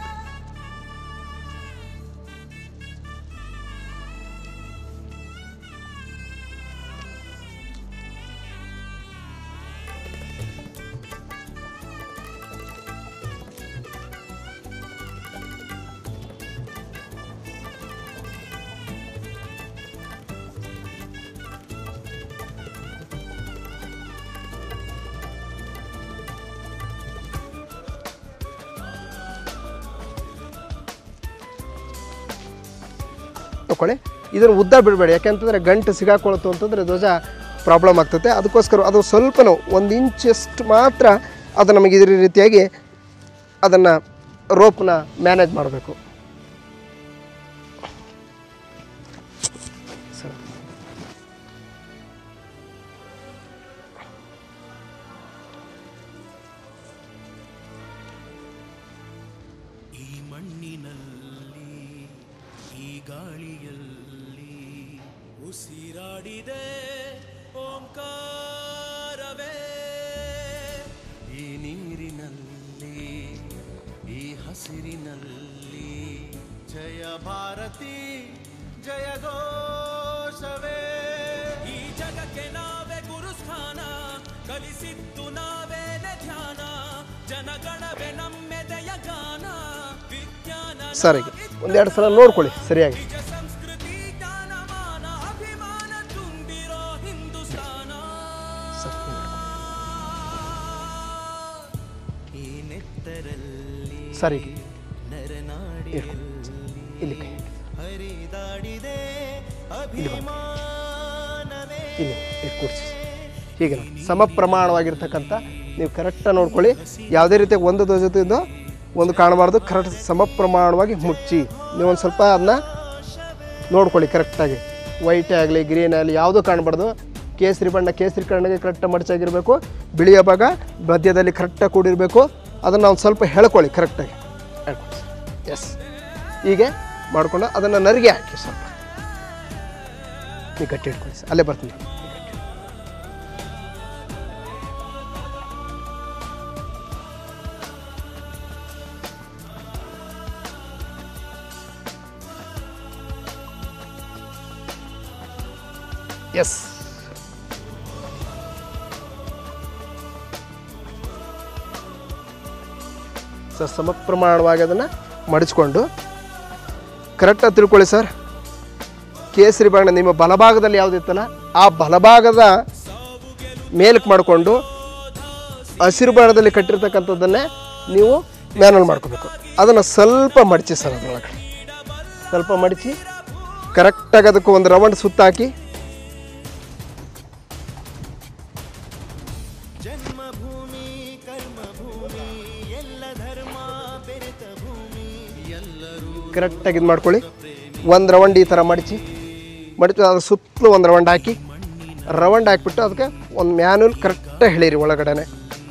ತಗೊಳ್ಳಿ, ಇದನ್ನು ಉದ್ದ ಬಿಡಬೇಡಿ. ಯಾಕೆಂತಂದರೆ ಗಂಟು ಸಿಗಾಕೊಳ್ತು ಅಂತಂದರೆ ಧ್ವಜ ಪ್ರಾಬ್ಲಮ್ ಆಗ್ತದೆ. ಅದಕ್ಕೋಸ್ಕರ ಅದು ಸ್ವಲ್ಪನೂ 1 ಇಂಚಷ್ಟು ಮಾತ್ರ ಅದು ನಮಗೆ ಇದೇ ರೀತಿಯಾಗಿ ಅದನ್ನು ರೋಪ್ನ ಮ್ಯಾನೇಜ್ ಮಾಡಬೇಕು. ಉಸಿರಾಡಿದೆ ಓಂಕಾರವೇ ಈ ನೀರಿನಲ್ಲಿ ಈ ಹಸಿರಿನಲ್ಲಿ, ಜಯ ಭಾರತಿ ಜಯ ಘೋಷವೇ. ಈ ಜಗಕ್ಕೆ ನಾವೇ ಗುರುಸ್ಥಾನ, ಕಲಿಸಿದ್ದು ನಾವೇನೆ ಧ್ಯಾನ, ಜನಗಣವೇ ನಮ್ಮೆದೆಯ ಗಾನ, ವಿಜ್ಞಾನ. ಸರಿ, ಒಂದೆರಡು ಸಲ ನೋಡ್ಕೊಳ್ಳಿ ಸರಿಯಾಗಿ. ಸರಿ ಇಲ್ಲಿ ಕೈ ಇಲ್ಲಿ ಕೂಡಿಸಿ ಹೀಗೆ ನೋಡಿ ಸಮ ಪ್ರಮಾಣವಾಗಿರ್ತಕ್ಕಂಥ ನೀವು ಕರೆಕ್ಟಾಗಿ ನೋಡ್ಕೊಳ್ಳಿ. ಯಾವುದೇ ರೀತಿಯ ಒಂದು ಧ್ವಜದಿಂದ ಒಂದು ಕಾಣಬಾರ್ದು, ಕರೆಕ್ಟ್ ಸಮ ಪ್ರಮಾಣವಾಗಿ ಮುಚ್ಚಿ ನೀವು ಒಂದು ಸ್ವಲ್ಪ ಅದನ್ನ ನೋಡ್ಕೊಳ್ಳಿ ಕರೆಕ್ಟಾಗಿ. ವೈಟೇ ಆಗಲಿ ಗ್ರೀನ್ ಆಗಲಿ ಯಾವುದೂ ಕಾಣಬಾರ್ದು. ಕೇಸರಿ ಕಣ್ಣಿಗೆ ಕರೆಕ್ಟಾಗಿ ಮಡಚಾಗಿರಬೇಕು. ಬಿಳಿಯ ಭಾಗ ಮಧ್ಯದಲ್ಲಿ ಕರೆಕ್ಟಾಗಿ ಕೂಡಿರಬೇಕು. ಅದನ್ನು ನಾವು ಸ್ವಲ್ಪ ಹೇಳ್ಕೊಳ್ಳಿ ಕರೆಕ್ಟಾಗಿ. ಎಸ್ ಹೀಗೆ ಮಾಡಿಕೊಂಡು ಅದನ್ನು ನರಿಗೆ ಹಾಕಿ ಸ್ವಲ್ಪ ನೀವು ಗಟ್ಟಿ ಇಟ್ಕೊಳ್ಳಿ. ಅಲ್ಲೇ ಬರ್ತೀನಿ. ಎಸ್ ಸರ್ ಸಮ ಪ್ರಮಾಣವಾಗಿ ಅದನ್ನು ಮಡಿಚ್ಕೊಂಡು ಕರೆಕ್ಟಾಗಿ ತಿಳ್ಕೊಳ್ಳಿ ಸರ್. ಕೇಸರಿ ಬಣ್ಣ ನಿಮ್ಮ ಬಲಭಾಗದಲ್ಲಿ ಯಾವುದಿತ್ತಲ್ಲ ಆ ಬಲಭಾಗದ ಮೇಲಕ್ಕೆ ಮಾಡಿಕೊಂಡು ಹಸಿರು ಬಣ್ಣದಲ್ಲಿ ಕಟ್ಟಿರ್ತಕ್ಕಂಥದ್ದನ್ನೇ ನೀವು ಮ್ಯಾನುವಲ್ ಮಾಡ್ಕೋಬೇಕು. ಅದನ್ನು ಸ್ವಲ್ಪ ಮಡಚಿ ಸರ್, ಅದರೊಳಗಡೆ ಸ್ವಲ್ಪ ಮಡಚಿ ಕರೆಕ್ಟಾಗಿ ಅದಕ್ಕೆ ಒಂದು ರೌಂಡ್ ಸುತ್ತಾಕಿ ಕರೆಕ್ಟಾಗಿ ಇದು ಮಾಡ್ಕೊಳ್ಳಿ. ಒಂದು ರೌಂಡ್ ಈ ಥರ ಮಡಚಿ ಅದ್ರ ಸುತ್ತಲೂ ಒಂದು ರೌಂಡ್ ಹಾಕಿಬಿಟ್ಟು ಅದಕ್ಕೆ ಒಂದು ಮ್ಯಾನುವಲ್ ಕರೆಕ್ಟಾಗಿ ಹೇಳಿರಿ ಒಳಗಡೆ.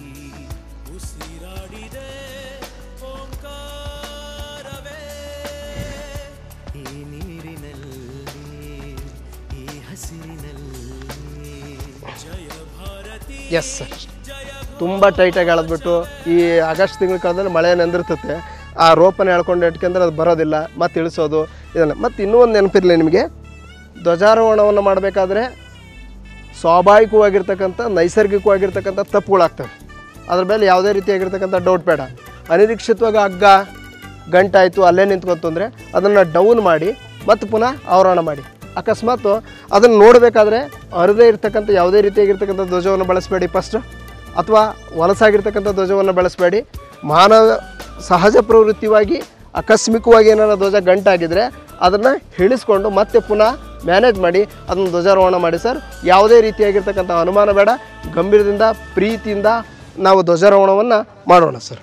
ಎಸ್ ಸರ್, ತುಂಬ ಟೈಟಾಗಿ ಎಳೆದ್ಬಿಟ್ಟು ಈ ಆಗಸ್ಟ್ ತಿಂಗಳ ಕಾಲದಲ್ಲಿ ಮಳೆ ನೆಂದಿರ್ತತೆ, ಆ ರೋಪನ್ನು ಎಳ್ಕೊಂಡು ಇಟ್ಕೊಂಡ್ರೆ ಅದು ಬರೋದಿಲ್ಲ, ಮತ್ತು ಇಳಿಸೋದು ಇದನ್ನು. ಮತ್ತು ಇನ್ನೂ ಒಂದು ನೆನಪಿರಲಿ ನಿಮಗೆ, ಧ್ವಜಾರೋಹಣವನ್ನು ಮಾಡಬೇಕಾದ್ರೆ ಸ್ವಾಭಾವಿಕವಾಗಿರ್ತಕ್ಕಂಥ ನೈಸರ್ಗಿಕವಾಗಿರ್ತಕ್ಕಂಥ ತಪ್ಪುಗಳಾಗ್ತವೆ. ಅದ್ರ ಮೇಲೆ ಯಾವುದೇ ರೀತಿಯಾಗಿರ್ತಕ್ಕಂಥ ಡೌಟ್ ಬೇಡ. ಅನಿರೀಕ್ಷಿತವಾಗಿ ಹಗ್ಗ ಗಂಟಾಯಿತು ಅಲ್ಲೇ ನಿಂತ್ಕೊಂತು ಅಂದರೆ ಅದನ್ನು ಡೌನ್ ಮಾಡಿ ಮತ್ತು ಪುನಃ ಆರೋಹಣ ಮಾಡಿ. ಅಕಸ್ಮಾತ್ ಅದನ್ನು ನೋಡಬೇಕಾದ್ರೆ ಅರದೇ ಇರ್ತಕ್ಕಂಥ ಯಾವುದೇ ರೀತಿಯಾಗಿರ್ತಕ್ಕಂಥ ಧ್ವಜವನ್ನು ಬಳಸಬೇಡಿ ಫಸ್ಟ್, ಅಥವಾ ವಲಸಾಗಿರ್ತಕ್ಕಂಥ ಧ್ವಜವನ್ನು ಬಳಸಬೇಡಿ. ಮಾನವ ಸಹಜ ಪ್ರವೃತ್ತಿಯಾಗಿ ಆಕಸ್ಮಿಕವಾಗಿ ಏನಾರ ಧ್ವಜ ಗಂಟಾಗಿದ್ದರೆ ಅದನ್ನು ಇಳಿಸ್ಕೊಂಡು ಮತ್ತೆ ಪುನಃ ಮ್ಯಾನೇಜ್ ಮಾಡಿ ಅದನ್ನು ಧ್ವಜಾರೋಹಣ ಮಾಡಿ ಸರ್. ಯಾವುದೇ ರೀತಿಯಾಗಿರ್ತಕ್ಕಂಥ ಅನುಮಾನ ಬೇಡ, ಗಂಭೀರದಿಂದ ಪ್ರೀತಿಯಿಂದ ನಾವು ಧ್ವಜಾರೋಹಣವನ್ನು ಮಾಡೋಣ ಸರ್.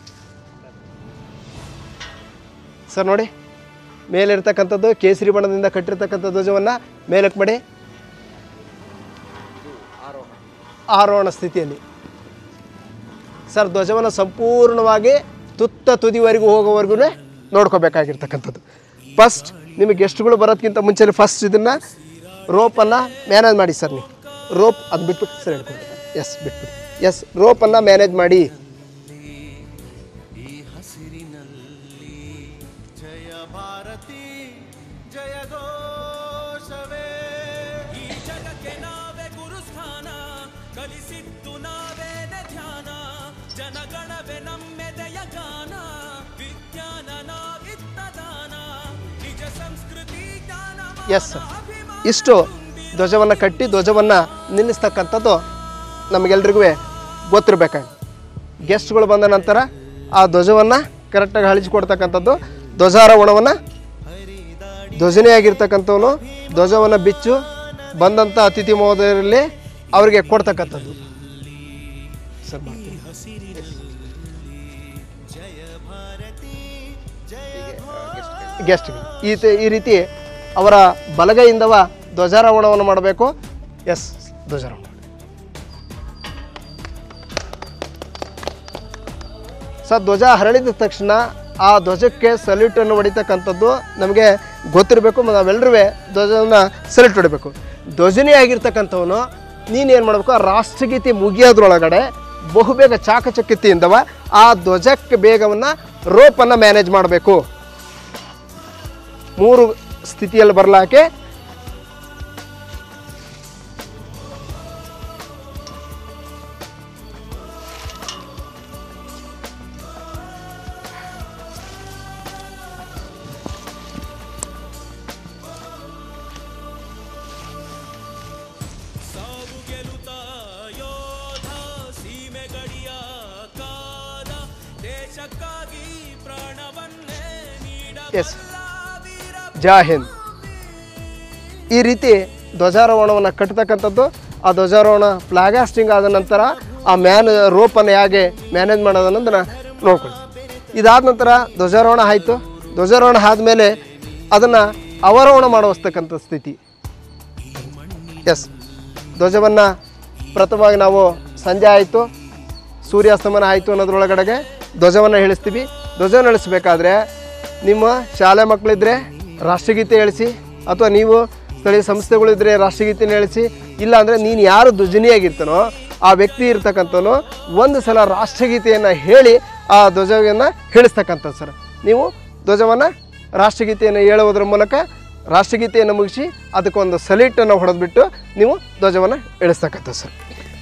ಸರ್ ನೋಡಿ, ಮೇಲಿರ್ತಕ್ಕಂಥದ್ದು ಕೇಸರಿ ಬಣ್ಣದಿಂದ ಕಟ್ಟಿರ್ತಕ್ಕಂಥ ಧ್ವಜವನ್ನು ಮೇಲಕ್ಕೆ ಮಾಡಿ ಆರೋಹಣ ಸ್ಥಿತಿಯಲ್ಲಿ ಸರ್ ಧ್ವಜವನ್ನು ಸಂಪೂರ್ಣವಾಗಿ ತುತ್ತ ತುದಿವರೆಗೂ ಹೋಗೋವರೆಗೂ ನೋಡ್ಕೋಬೇಕಾಗಿರ್ತಕ್ಕಂಥದ್ದು. ಫಸ್ಟ್ ನಿಮಗೆ ಗೆಸ್ಟ್ಗಳು ಬರೋದಕ್ಕಿಂತ ಮುಂಚೆ ಫಸ್ಟ್ ಇದನ್ನು ರೋಪನ್ನು ಮ್ಯಾನೇಜ್ ಮಾಡಿ ಸರ್. ನೀವು ರೋಪ್ ಅದು ಬಿಟ್ಬಿಟ್ಟು ಸರ್ ಹೇಳ್ಕೊಂಡು ಎಸ್ ಬಿಟ್ಬಿಡಿ. ಎಸ್ ರೋಪನ್ನು ಮ್ಯಾನೇಜ್ ಮಾಡಿ. ಎಸ್ ಸರ್, ಇಷ್ಟು ಧ್ವಜವನ್ನು ಕಟ್ಟಿ ಧ್ವಜವನ್ನು ನಿಲ್ಲಿಸ್ತಕ್ಕಂಥದ್ದು ನಮಗೆಲ್ರಿಗೂ ಗೊತ್ತಿರಬೇಕಾಗಿ. ಗೆಸ್ಟ್ಗಳು ಬಂದ ನಂತರ ಆ ಧ್ವಜವನ್ನು ಕರೆಕ್ಟಾಗಿ ಅಳಿಸಿಕೊಡ್ತಕ್ಕಂಥದ್ದು. ಧ್ವಜಾರೋಹಣವನ್ನು ಧ್ವಜನೇ ಆಗಿರ್ತಕ್ಕಂಥವನು ಧ್ವಜವನ್ನು ಬಿಚ್ಚು ಬಂದಂಥ ಅತಿಥಿ ಮಹೋದಯರಲ್ಲಿ ಅವರಿಗೆ ಕೊಡ್ತಕ್ಕಂಥದ್ದು ಸರ್. ಗೆಸ್ಟ್ಗಳು ಈ ರೀತಿ ಅವರ ಬಲಗೈಯಿಂದವ ಧ್ವಜಾರೋಹಣವನ್ನು ಮಾಡಬೇಕು. ಎಸ್ ಧ್ವಜಾರೋಹಣ ಸರ್. ಧ್ವಜ ಹರಳಿದ ತಕ್ಷಣ ಆ ಧ್ವಜಕ್ಕೆ ಸಲ್ಯೂಟನ್ನು ಹೊಡಿತಕ್ಕಂಥದ್ದು ನಮಗೆ ಗೊತ್ತಿರಬೇಕು. ನಾವೆಲ್ಲರೂ ಧ್ವಜವನ್ನು ಸಲ್ಯೂಟ್ ಹೊಡಿಬೇಕು. ಧ್ವಜನೇ ಆಗಿರ್ತಕ್ಕಂಥವನು ನೀನೇನು ಮಾಡಬೇಕು, ಆ ರಾಷ್ಟ್ರಗೀತೆ ಮುಗಿಯೋದ್ರೊಳಗಡೆ ಬಹುಬೇಗ ಚಾಕಚಕ್ಯತೆಯಿಂದವ ಆ ಧ್ವಜಕ್ಕೆ ಬೇಗವನ್ನು ರೋಪನ್ನು ಮ್ಯಾನೇಜ್ ಮಾಡಬೇಕು. 3 ಸ್ಥಿತಿಯಲ್ಲಿ ಬರಲಾಕೆ ಎಸ್, ಜೈ ಹಿಂದ್. ಈ ರೀತಿ ಧ್ವಜಾರೋಹಣವನ್ನು ಕಟ್ಟತಕ್ಕಂಥದ್ದು. ಆ ಧ್ವಜಾರೋಹಣ ಫ್ಲಾಗಾಸ್ಟಿಂಗ್ ಆದ ನಂತರ ಆ ರೋಪನ್ನು ಹೇಗೆ ಮ್ಯಾನೇಜ್ ಮಾಡೋದನ್ನೋದನ್ನು ನೋಡ್ಕೊಳ್ಳಿ. ಇದಾದ ನಂತರ ಧ್ವಜಾರೋಹಣ ಆಯಿತು. ಧ್ವಜಾರೋಹಣ ಆದಮೇಲೆ ಅದನ್ನು ಅವರೋಹಣ ಮಾಡುವಸ್ತಕ್ಕಂಥ ಸ್ಥಿತಿ. ಎಸ್, ಧ್ವಜವನ್ನು ಪ್ರಥಮವಾಗಿ ನಾವು ಸಂಜೆ ಆಯಿತು, ಸೂರ್ಯಾಸ್ತಮನ ಆಯಿತು ಅನ್ನೋದ್ರೊಳಗಡೆಗೆ ಧ್ವಜವನ್ನು ಇಳಿಸ್ತೀವಿ. ಧ್ವಜವನ್ನು ಇಳಿಸ್ಬೇಕಾದ್ರೆ ನಿಮ್ಮ ಶಾಲೆ ಮಕ್ಕಳಿದ್ರೆ ರಾಷ್ಟ್ರಗೀತೆ ಹೇಳಿಸಿ, ಅಥವಾ ನೀವು ಸ್ಥಳೀಯ ಸಂಸ್ಥೆಗಳಿದ್ರೆ ರಾಷ್ಟ್ರಗೀತೆನ ಹೇಳಿಸಿ, ಇಲ್ಲಾಂದರೆ ನೀನು ಯಾರು ಧ್ವಜನಿಯಾಗಿರ್ತಾನೋ ಆ ವ್ಯಕ್ತಿ ಇರ್ತಕ್ಕಂಥವನು ಒಂದು ಸಲ ರಾಷ್ಟ್ರಗೀತೆಯನ್ನು ಹೇಳಿ ಆ ಧ್ವಜವನ್ನು ಇಳಿಸ್ತಕ್ಕಂಥದ್ದು ಸರ್. ನೀವು ಧ್ವಜವನ್ನು ರಾಷ್ಟ್ರಗೀತೆಯನ್ನು ಹೇಳುವುದರ ಮೂಲಕ ರಾಷ್ಟ್ರಗೀತೆಯನ್ನು ಮುಗಿಸಿ ಅದಕ್ಕೊಂದು ಸಲೀಟನ್ನು ಹೊಡೆದ್ಬಿಟ್ಟು ನೀವು ಧ್ವಜವನ್ನು ಇಳಿಸ್ತಕ್ಕಂಥದ್ದು ಸರ್.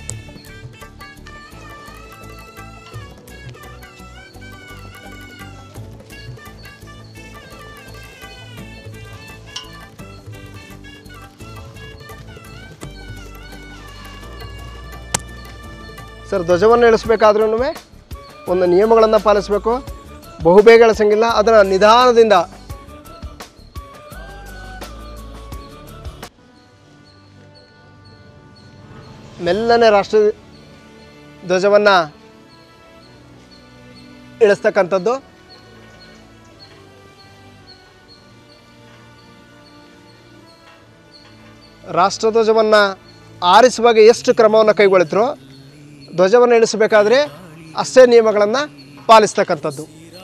ಸರ್, ಧ್ವಜವನ್ನು ಇಳಿಸ್ಬೇಕಾದ್ರೂ ಒಂದು ನಿಯಮಗಳನ್ನು ಪಾಲಿಸಬೇಕು. ಬಹುಬೇಗ ಇಳಿಸಂಗಿಲ್ಲ, ಅದನ್ನು ನಿಧಾನದಿಂದ ಮೆಲ್ಲನೆ ರಾಷ್ಟ್ರ ಧ್ವಜವನ್ನು ಇಳಿಸ್ತಕ್ಕಂಥದ್ದು. ರಾಷ್ಟ್ರಧ್ವಜವನ್ನು ಆರಿಸುವಾಗ ಎಷ್ಟು ಕ್ರಮವನ್ನು ಕೈಗೊಳ್ಳಿತರೋ ಧ್ವಜವನ್ನು ಇಳಿಸಬೇಕಾದ್ರೆ ಅಷ್ಟೇ ನಿಯಮಗಳನ್ನು ಪಾಲಿಸ್ತಕ್ಕಂಥದ್ದು.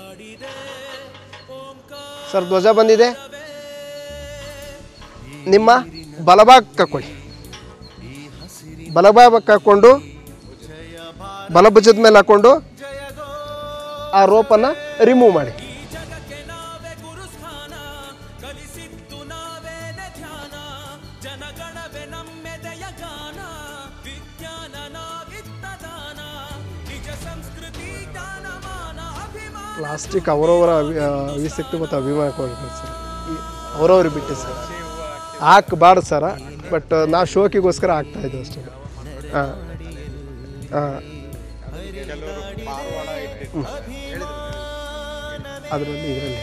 ಸರ್, ಧ್ವಜ ಬಂದಿದೆ, ನಿಮ್ಮ ಬಲಭಾಗಕ್ಕೆ ಹಾಕ್ಕೊಳ್ಳಿ. ಬಲಭಾಗಕ್ಕೆ ಹಾಕ್ಕೊಂಡು ಬಲಭುಜದ ಮೇಲೆ ಹಾಕ್ಕೊಂಡು ಆ ರೋಪನ್ನು ರಿಮೂವ್ ಮಾಡಿ. ಪ್ಲಾಸ್ಟಿಕ್ ಅವರವರ ಆಸಕ್ತಿ ಮತ್ತು ಅಭಿಮಾನಕ್ಕೆ ಹೋಗ್ಬೇಕು ಸರ್. ಅವರವ್ರಿಗೆ ಬಿಟ್ಟು ಸರ್ ಹಾಕಬಾರ್ದು ಸರ, ಬಟ್ ನಾವು ಶೋಕಿಗೋಸ್ಕರ ಹಾಕ್ತಾಯಿದ್ವಿ ಅಷ್ಟೇ. ಹಾಂ ಹಾಂ, ಅದರಲ್ಲಿ ಇದರಲ್ಲಿ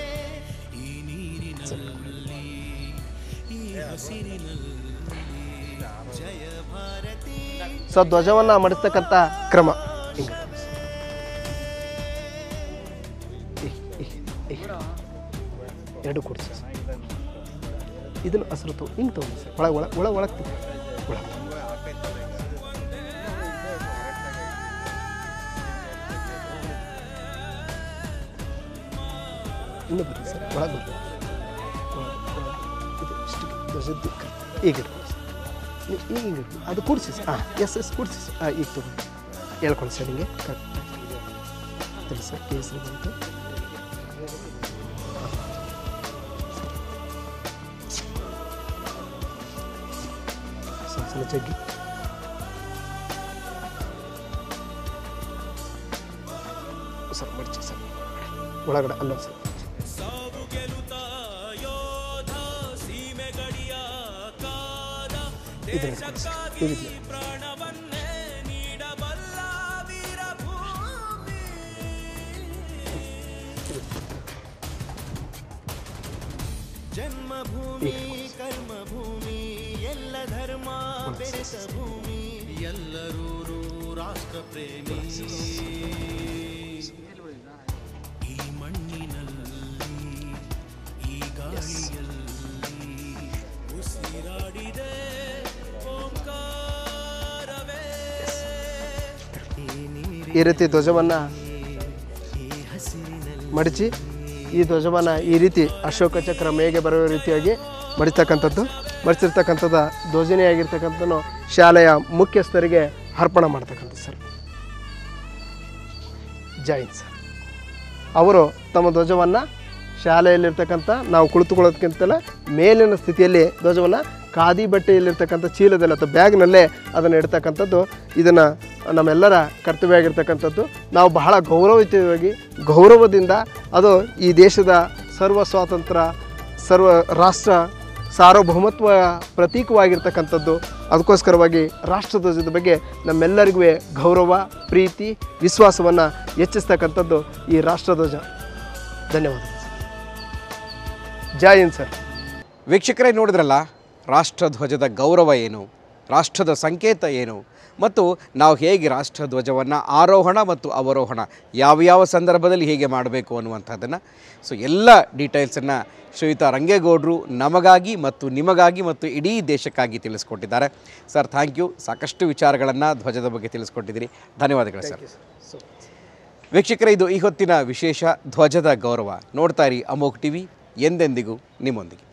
ಸೊ ಧ್ವಜವನ್ನು ಮಡಿಸ್ತಕ್ಕಂಥ ಕ್ರಮ ಹಿಂಗೆ ಎರಡು ಕೊಡಿಸಿ ಸರ್. ಇದನ್ನು ಹಸಿರು ಹಿಂಗೆ ತೊಗೊಂಡು ಸರ್, ಒಳಗೆ ಒಳಗೆ ಇನ್ನು ಬರ್ರಿ ಸರ್, ಒಳಗೆ ಬರ್ರಿ. ಇದು ಇಷ್ಟು ಧ್ವಜದ್ದು ಈಗ ಹಿಂಗೆ ಅದು ಕೂಡಿಸಿ ಸರ್. ಹಾಂ, ಎಸ್ ಕೂಡಿಸಿ ಸರ್. ಹಾಂ, ಈಗ ತೊಗೊಂಡು ಹೇಳ್ಕೊಂಡು ಸರ್ ಹಿಂಗೆ ಕರೆಕ್ಟ್ ಸರ್. ಕೇಸರಿ ಬಂತು. ಸಲ ಜಗ್ಗಿ ಸರ್ ಮಡಚಿ ಸರ್ ಒಳಗಡೆ ಅಲ್ಲ ಸರ್. ಜನ್ಮಭೂಮಿ ಕರ್ಮಭೂಮಿ ಎಲ್ಲ ಧರ್ಮ ಬೆರೆತ ಭೂಮಿ ಎಲ್ಲರೂ ರಾಷ್ಟ್ರ ಪ್ರೇಮಿ. ಈ ಮಣ್ಣಿನಲ್ಲಿ ಈ ಗಾಳಿಯಲ್ಲಿ ಉಸಿರಾಡಿದೆ ಓಂಕಾರವೇ. ಈ ರೀತಿ ಧ್ವಜವನ್ನು ಮಡಚಿ ಈ ಧ್ವಜವನ್ನು ಈ ರೀತಿ ಅಶೋಕ ಚಕ್ರ ಮೇಗೆ ಬರುವ ರೀತಿಯಾಗಿ ಮಡಿಸಿರ್ತಕ್ಕಂಥದ್ದು ಧ್ವಜನೆಯಾಗಿರ್ತಕ್ಕಂಥದ್ದು ಶಾಲೆಯ ಮುಖ್ಯಸ್ಥರಿಗೆ ಅರ್ಪಣೆ ಮಾಡ್ತಕ್ಕಂಥ ಸರ್. ಜೈನ್ ಸರ್ ಅವರು ತಮ್ಮ ಧ್ವಜವನ್ನು ಶಾಲೆಯಲ್ಲಿರ್ತಕ್ಕಂಥ ನಾವು ಕುಳಿತುಕೊಳ್ಳೋದಕ್ಕಿಂತಲೇ ಮೇಲಿನ ಸ್ಥಿತಿಯಲ್ಲಿ ಧ್ವಜವನ್ನು ಖಾದಿ ಬಟ್ಟೆಯಲ್ಲಿರ್ತಕ್ಕಂಥ ಚೀಲದಲ್ಲಿ ಅಥವಾ ಬ್ಯಾಗ್ನಲ್ಲೇ ಅದನ್ನು ಇಡ್ತಕ್ಕಂಥದ್ದು ಇದನ್ನು ನಮ್ಮೆಲ್ಲರ ಕರ್ತವ್ಯ ಆಗಿರ್ತಕ್ಕಂಥದ್ದು. ನಾವು ಬಹಳ ಗೌರವದಿಂದ ಅದು ಈ ದೇಶದ ಸರ್ವ ಸ್ವಾತಂತ್ರ್ಯ ಸರ್ವ ರಾಷ್ಟ್ರ ಸಾರ್ವಭೌಮತ್ವ ಪ್ರತೀಕವಾಗಿರ್ತಕ್ಕಂಥದ್ದು. ಅದಕ್ಕೋಸ್ಕರವಾಗಿ ರಾಷ್ಟ್ರಧ್ವಜದ ಬಗ್ಗೆ ನಮ್ಮೆಲ್ಲರಿಗೂ ಗೌರವ ಪ್ರೀತಿ ವಿಶ್ವಾಸವನ್ನು ಹೆಚ್ಚಿಸ್ತಕ್ಕಂಥದ್ದು ಈ ರಾಷ್ಟ್ರಧ್ವಜ. ಧನ್ಯವಾದ. ಜೈ ಹಿಂದ್ ಸರ್. ವೀಕ್ಷಕರೇ, ನೋಡಿದ್ರಲ್ಲ, ರಾಷ್ಟ್ರಧ್ವಜದ ಗೌರವ ಏನು, ರಾಷ್ಟ್ರದ ಸಂಕೇತ ಏನು, ಮತ್ತು ನಾವು ಹೇಗೆ ರಾಷ್ಟ್ರಧ್ವಜವನ್ನು ಆರೋಹಣ ಮತ್ತು ಅವರೋಹಣ ಯಾವ ಸಂದರ್ಭದಲ್ಲಿ ಹೇಗೆ ಮಾಡಬೇಕು ಅನ್ನುವಂಥದ್ದನ್ನು, ಸೊ ಎಲ್ಲ ಡೀಟೇಲ್ಸನ್ನು ಶ್ರೀಯುತ ರಂಗೇಗೌಡರು ನಮಗಾಗಿ ಮತ್ತು ನಿಮಗಾಗಿ ಮತ್ತು ಇಡೀ ದೇಶಕ್ಕಾಗಿ ತಿಳಿಸ್ಕೊಟ್ಟಿದ್ದಾರೆ. Sir, thank you. ಸಾಕಷ್ಟು ವಿಚಾರಗಳನ್ನು ಧ್ವಜದ ಬಗ್ಗೆ ತಿಳಿಸ್ಕೊಟ್ಟಿದ್ದೀರಿ. ಧನ್ಯವಾದಗಳು ಸರ್. ವೀಕ್ಷಕರೇ, ಇದು ಈ ಹೊತ್ತಿನ ವಿಶೇಷ ಧ್ವಜದ ಗೌರವ. ನೋಡ್ತಾ ಇರಿ ಅಮೋಘ್ ಟಿವಿ, ಎಂದೆಂದಿಗೂ ನಿಮ್ಮೊಂದಿಗೆ.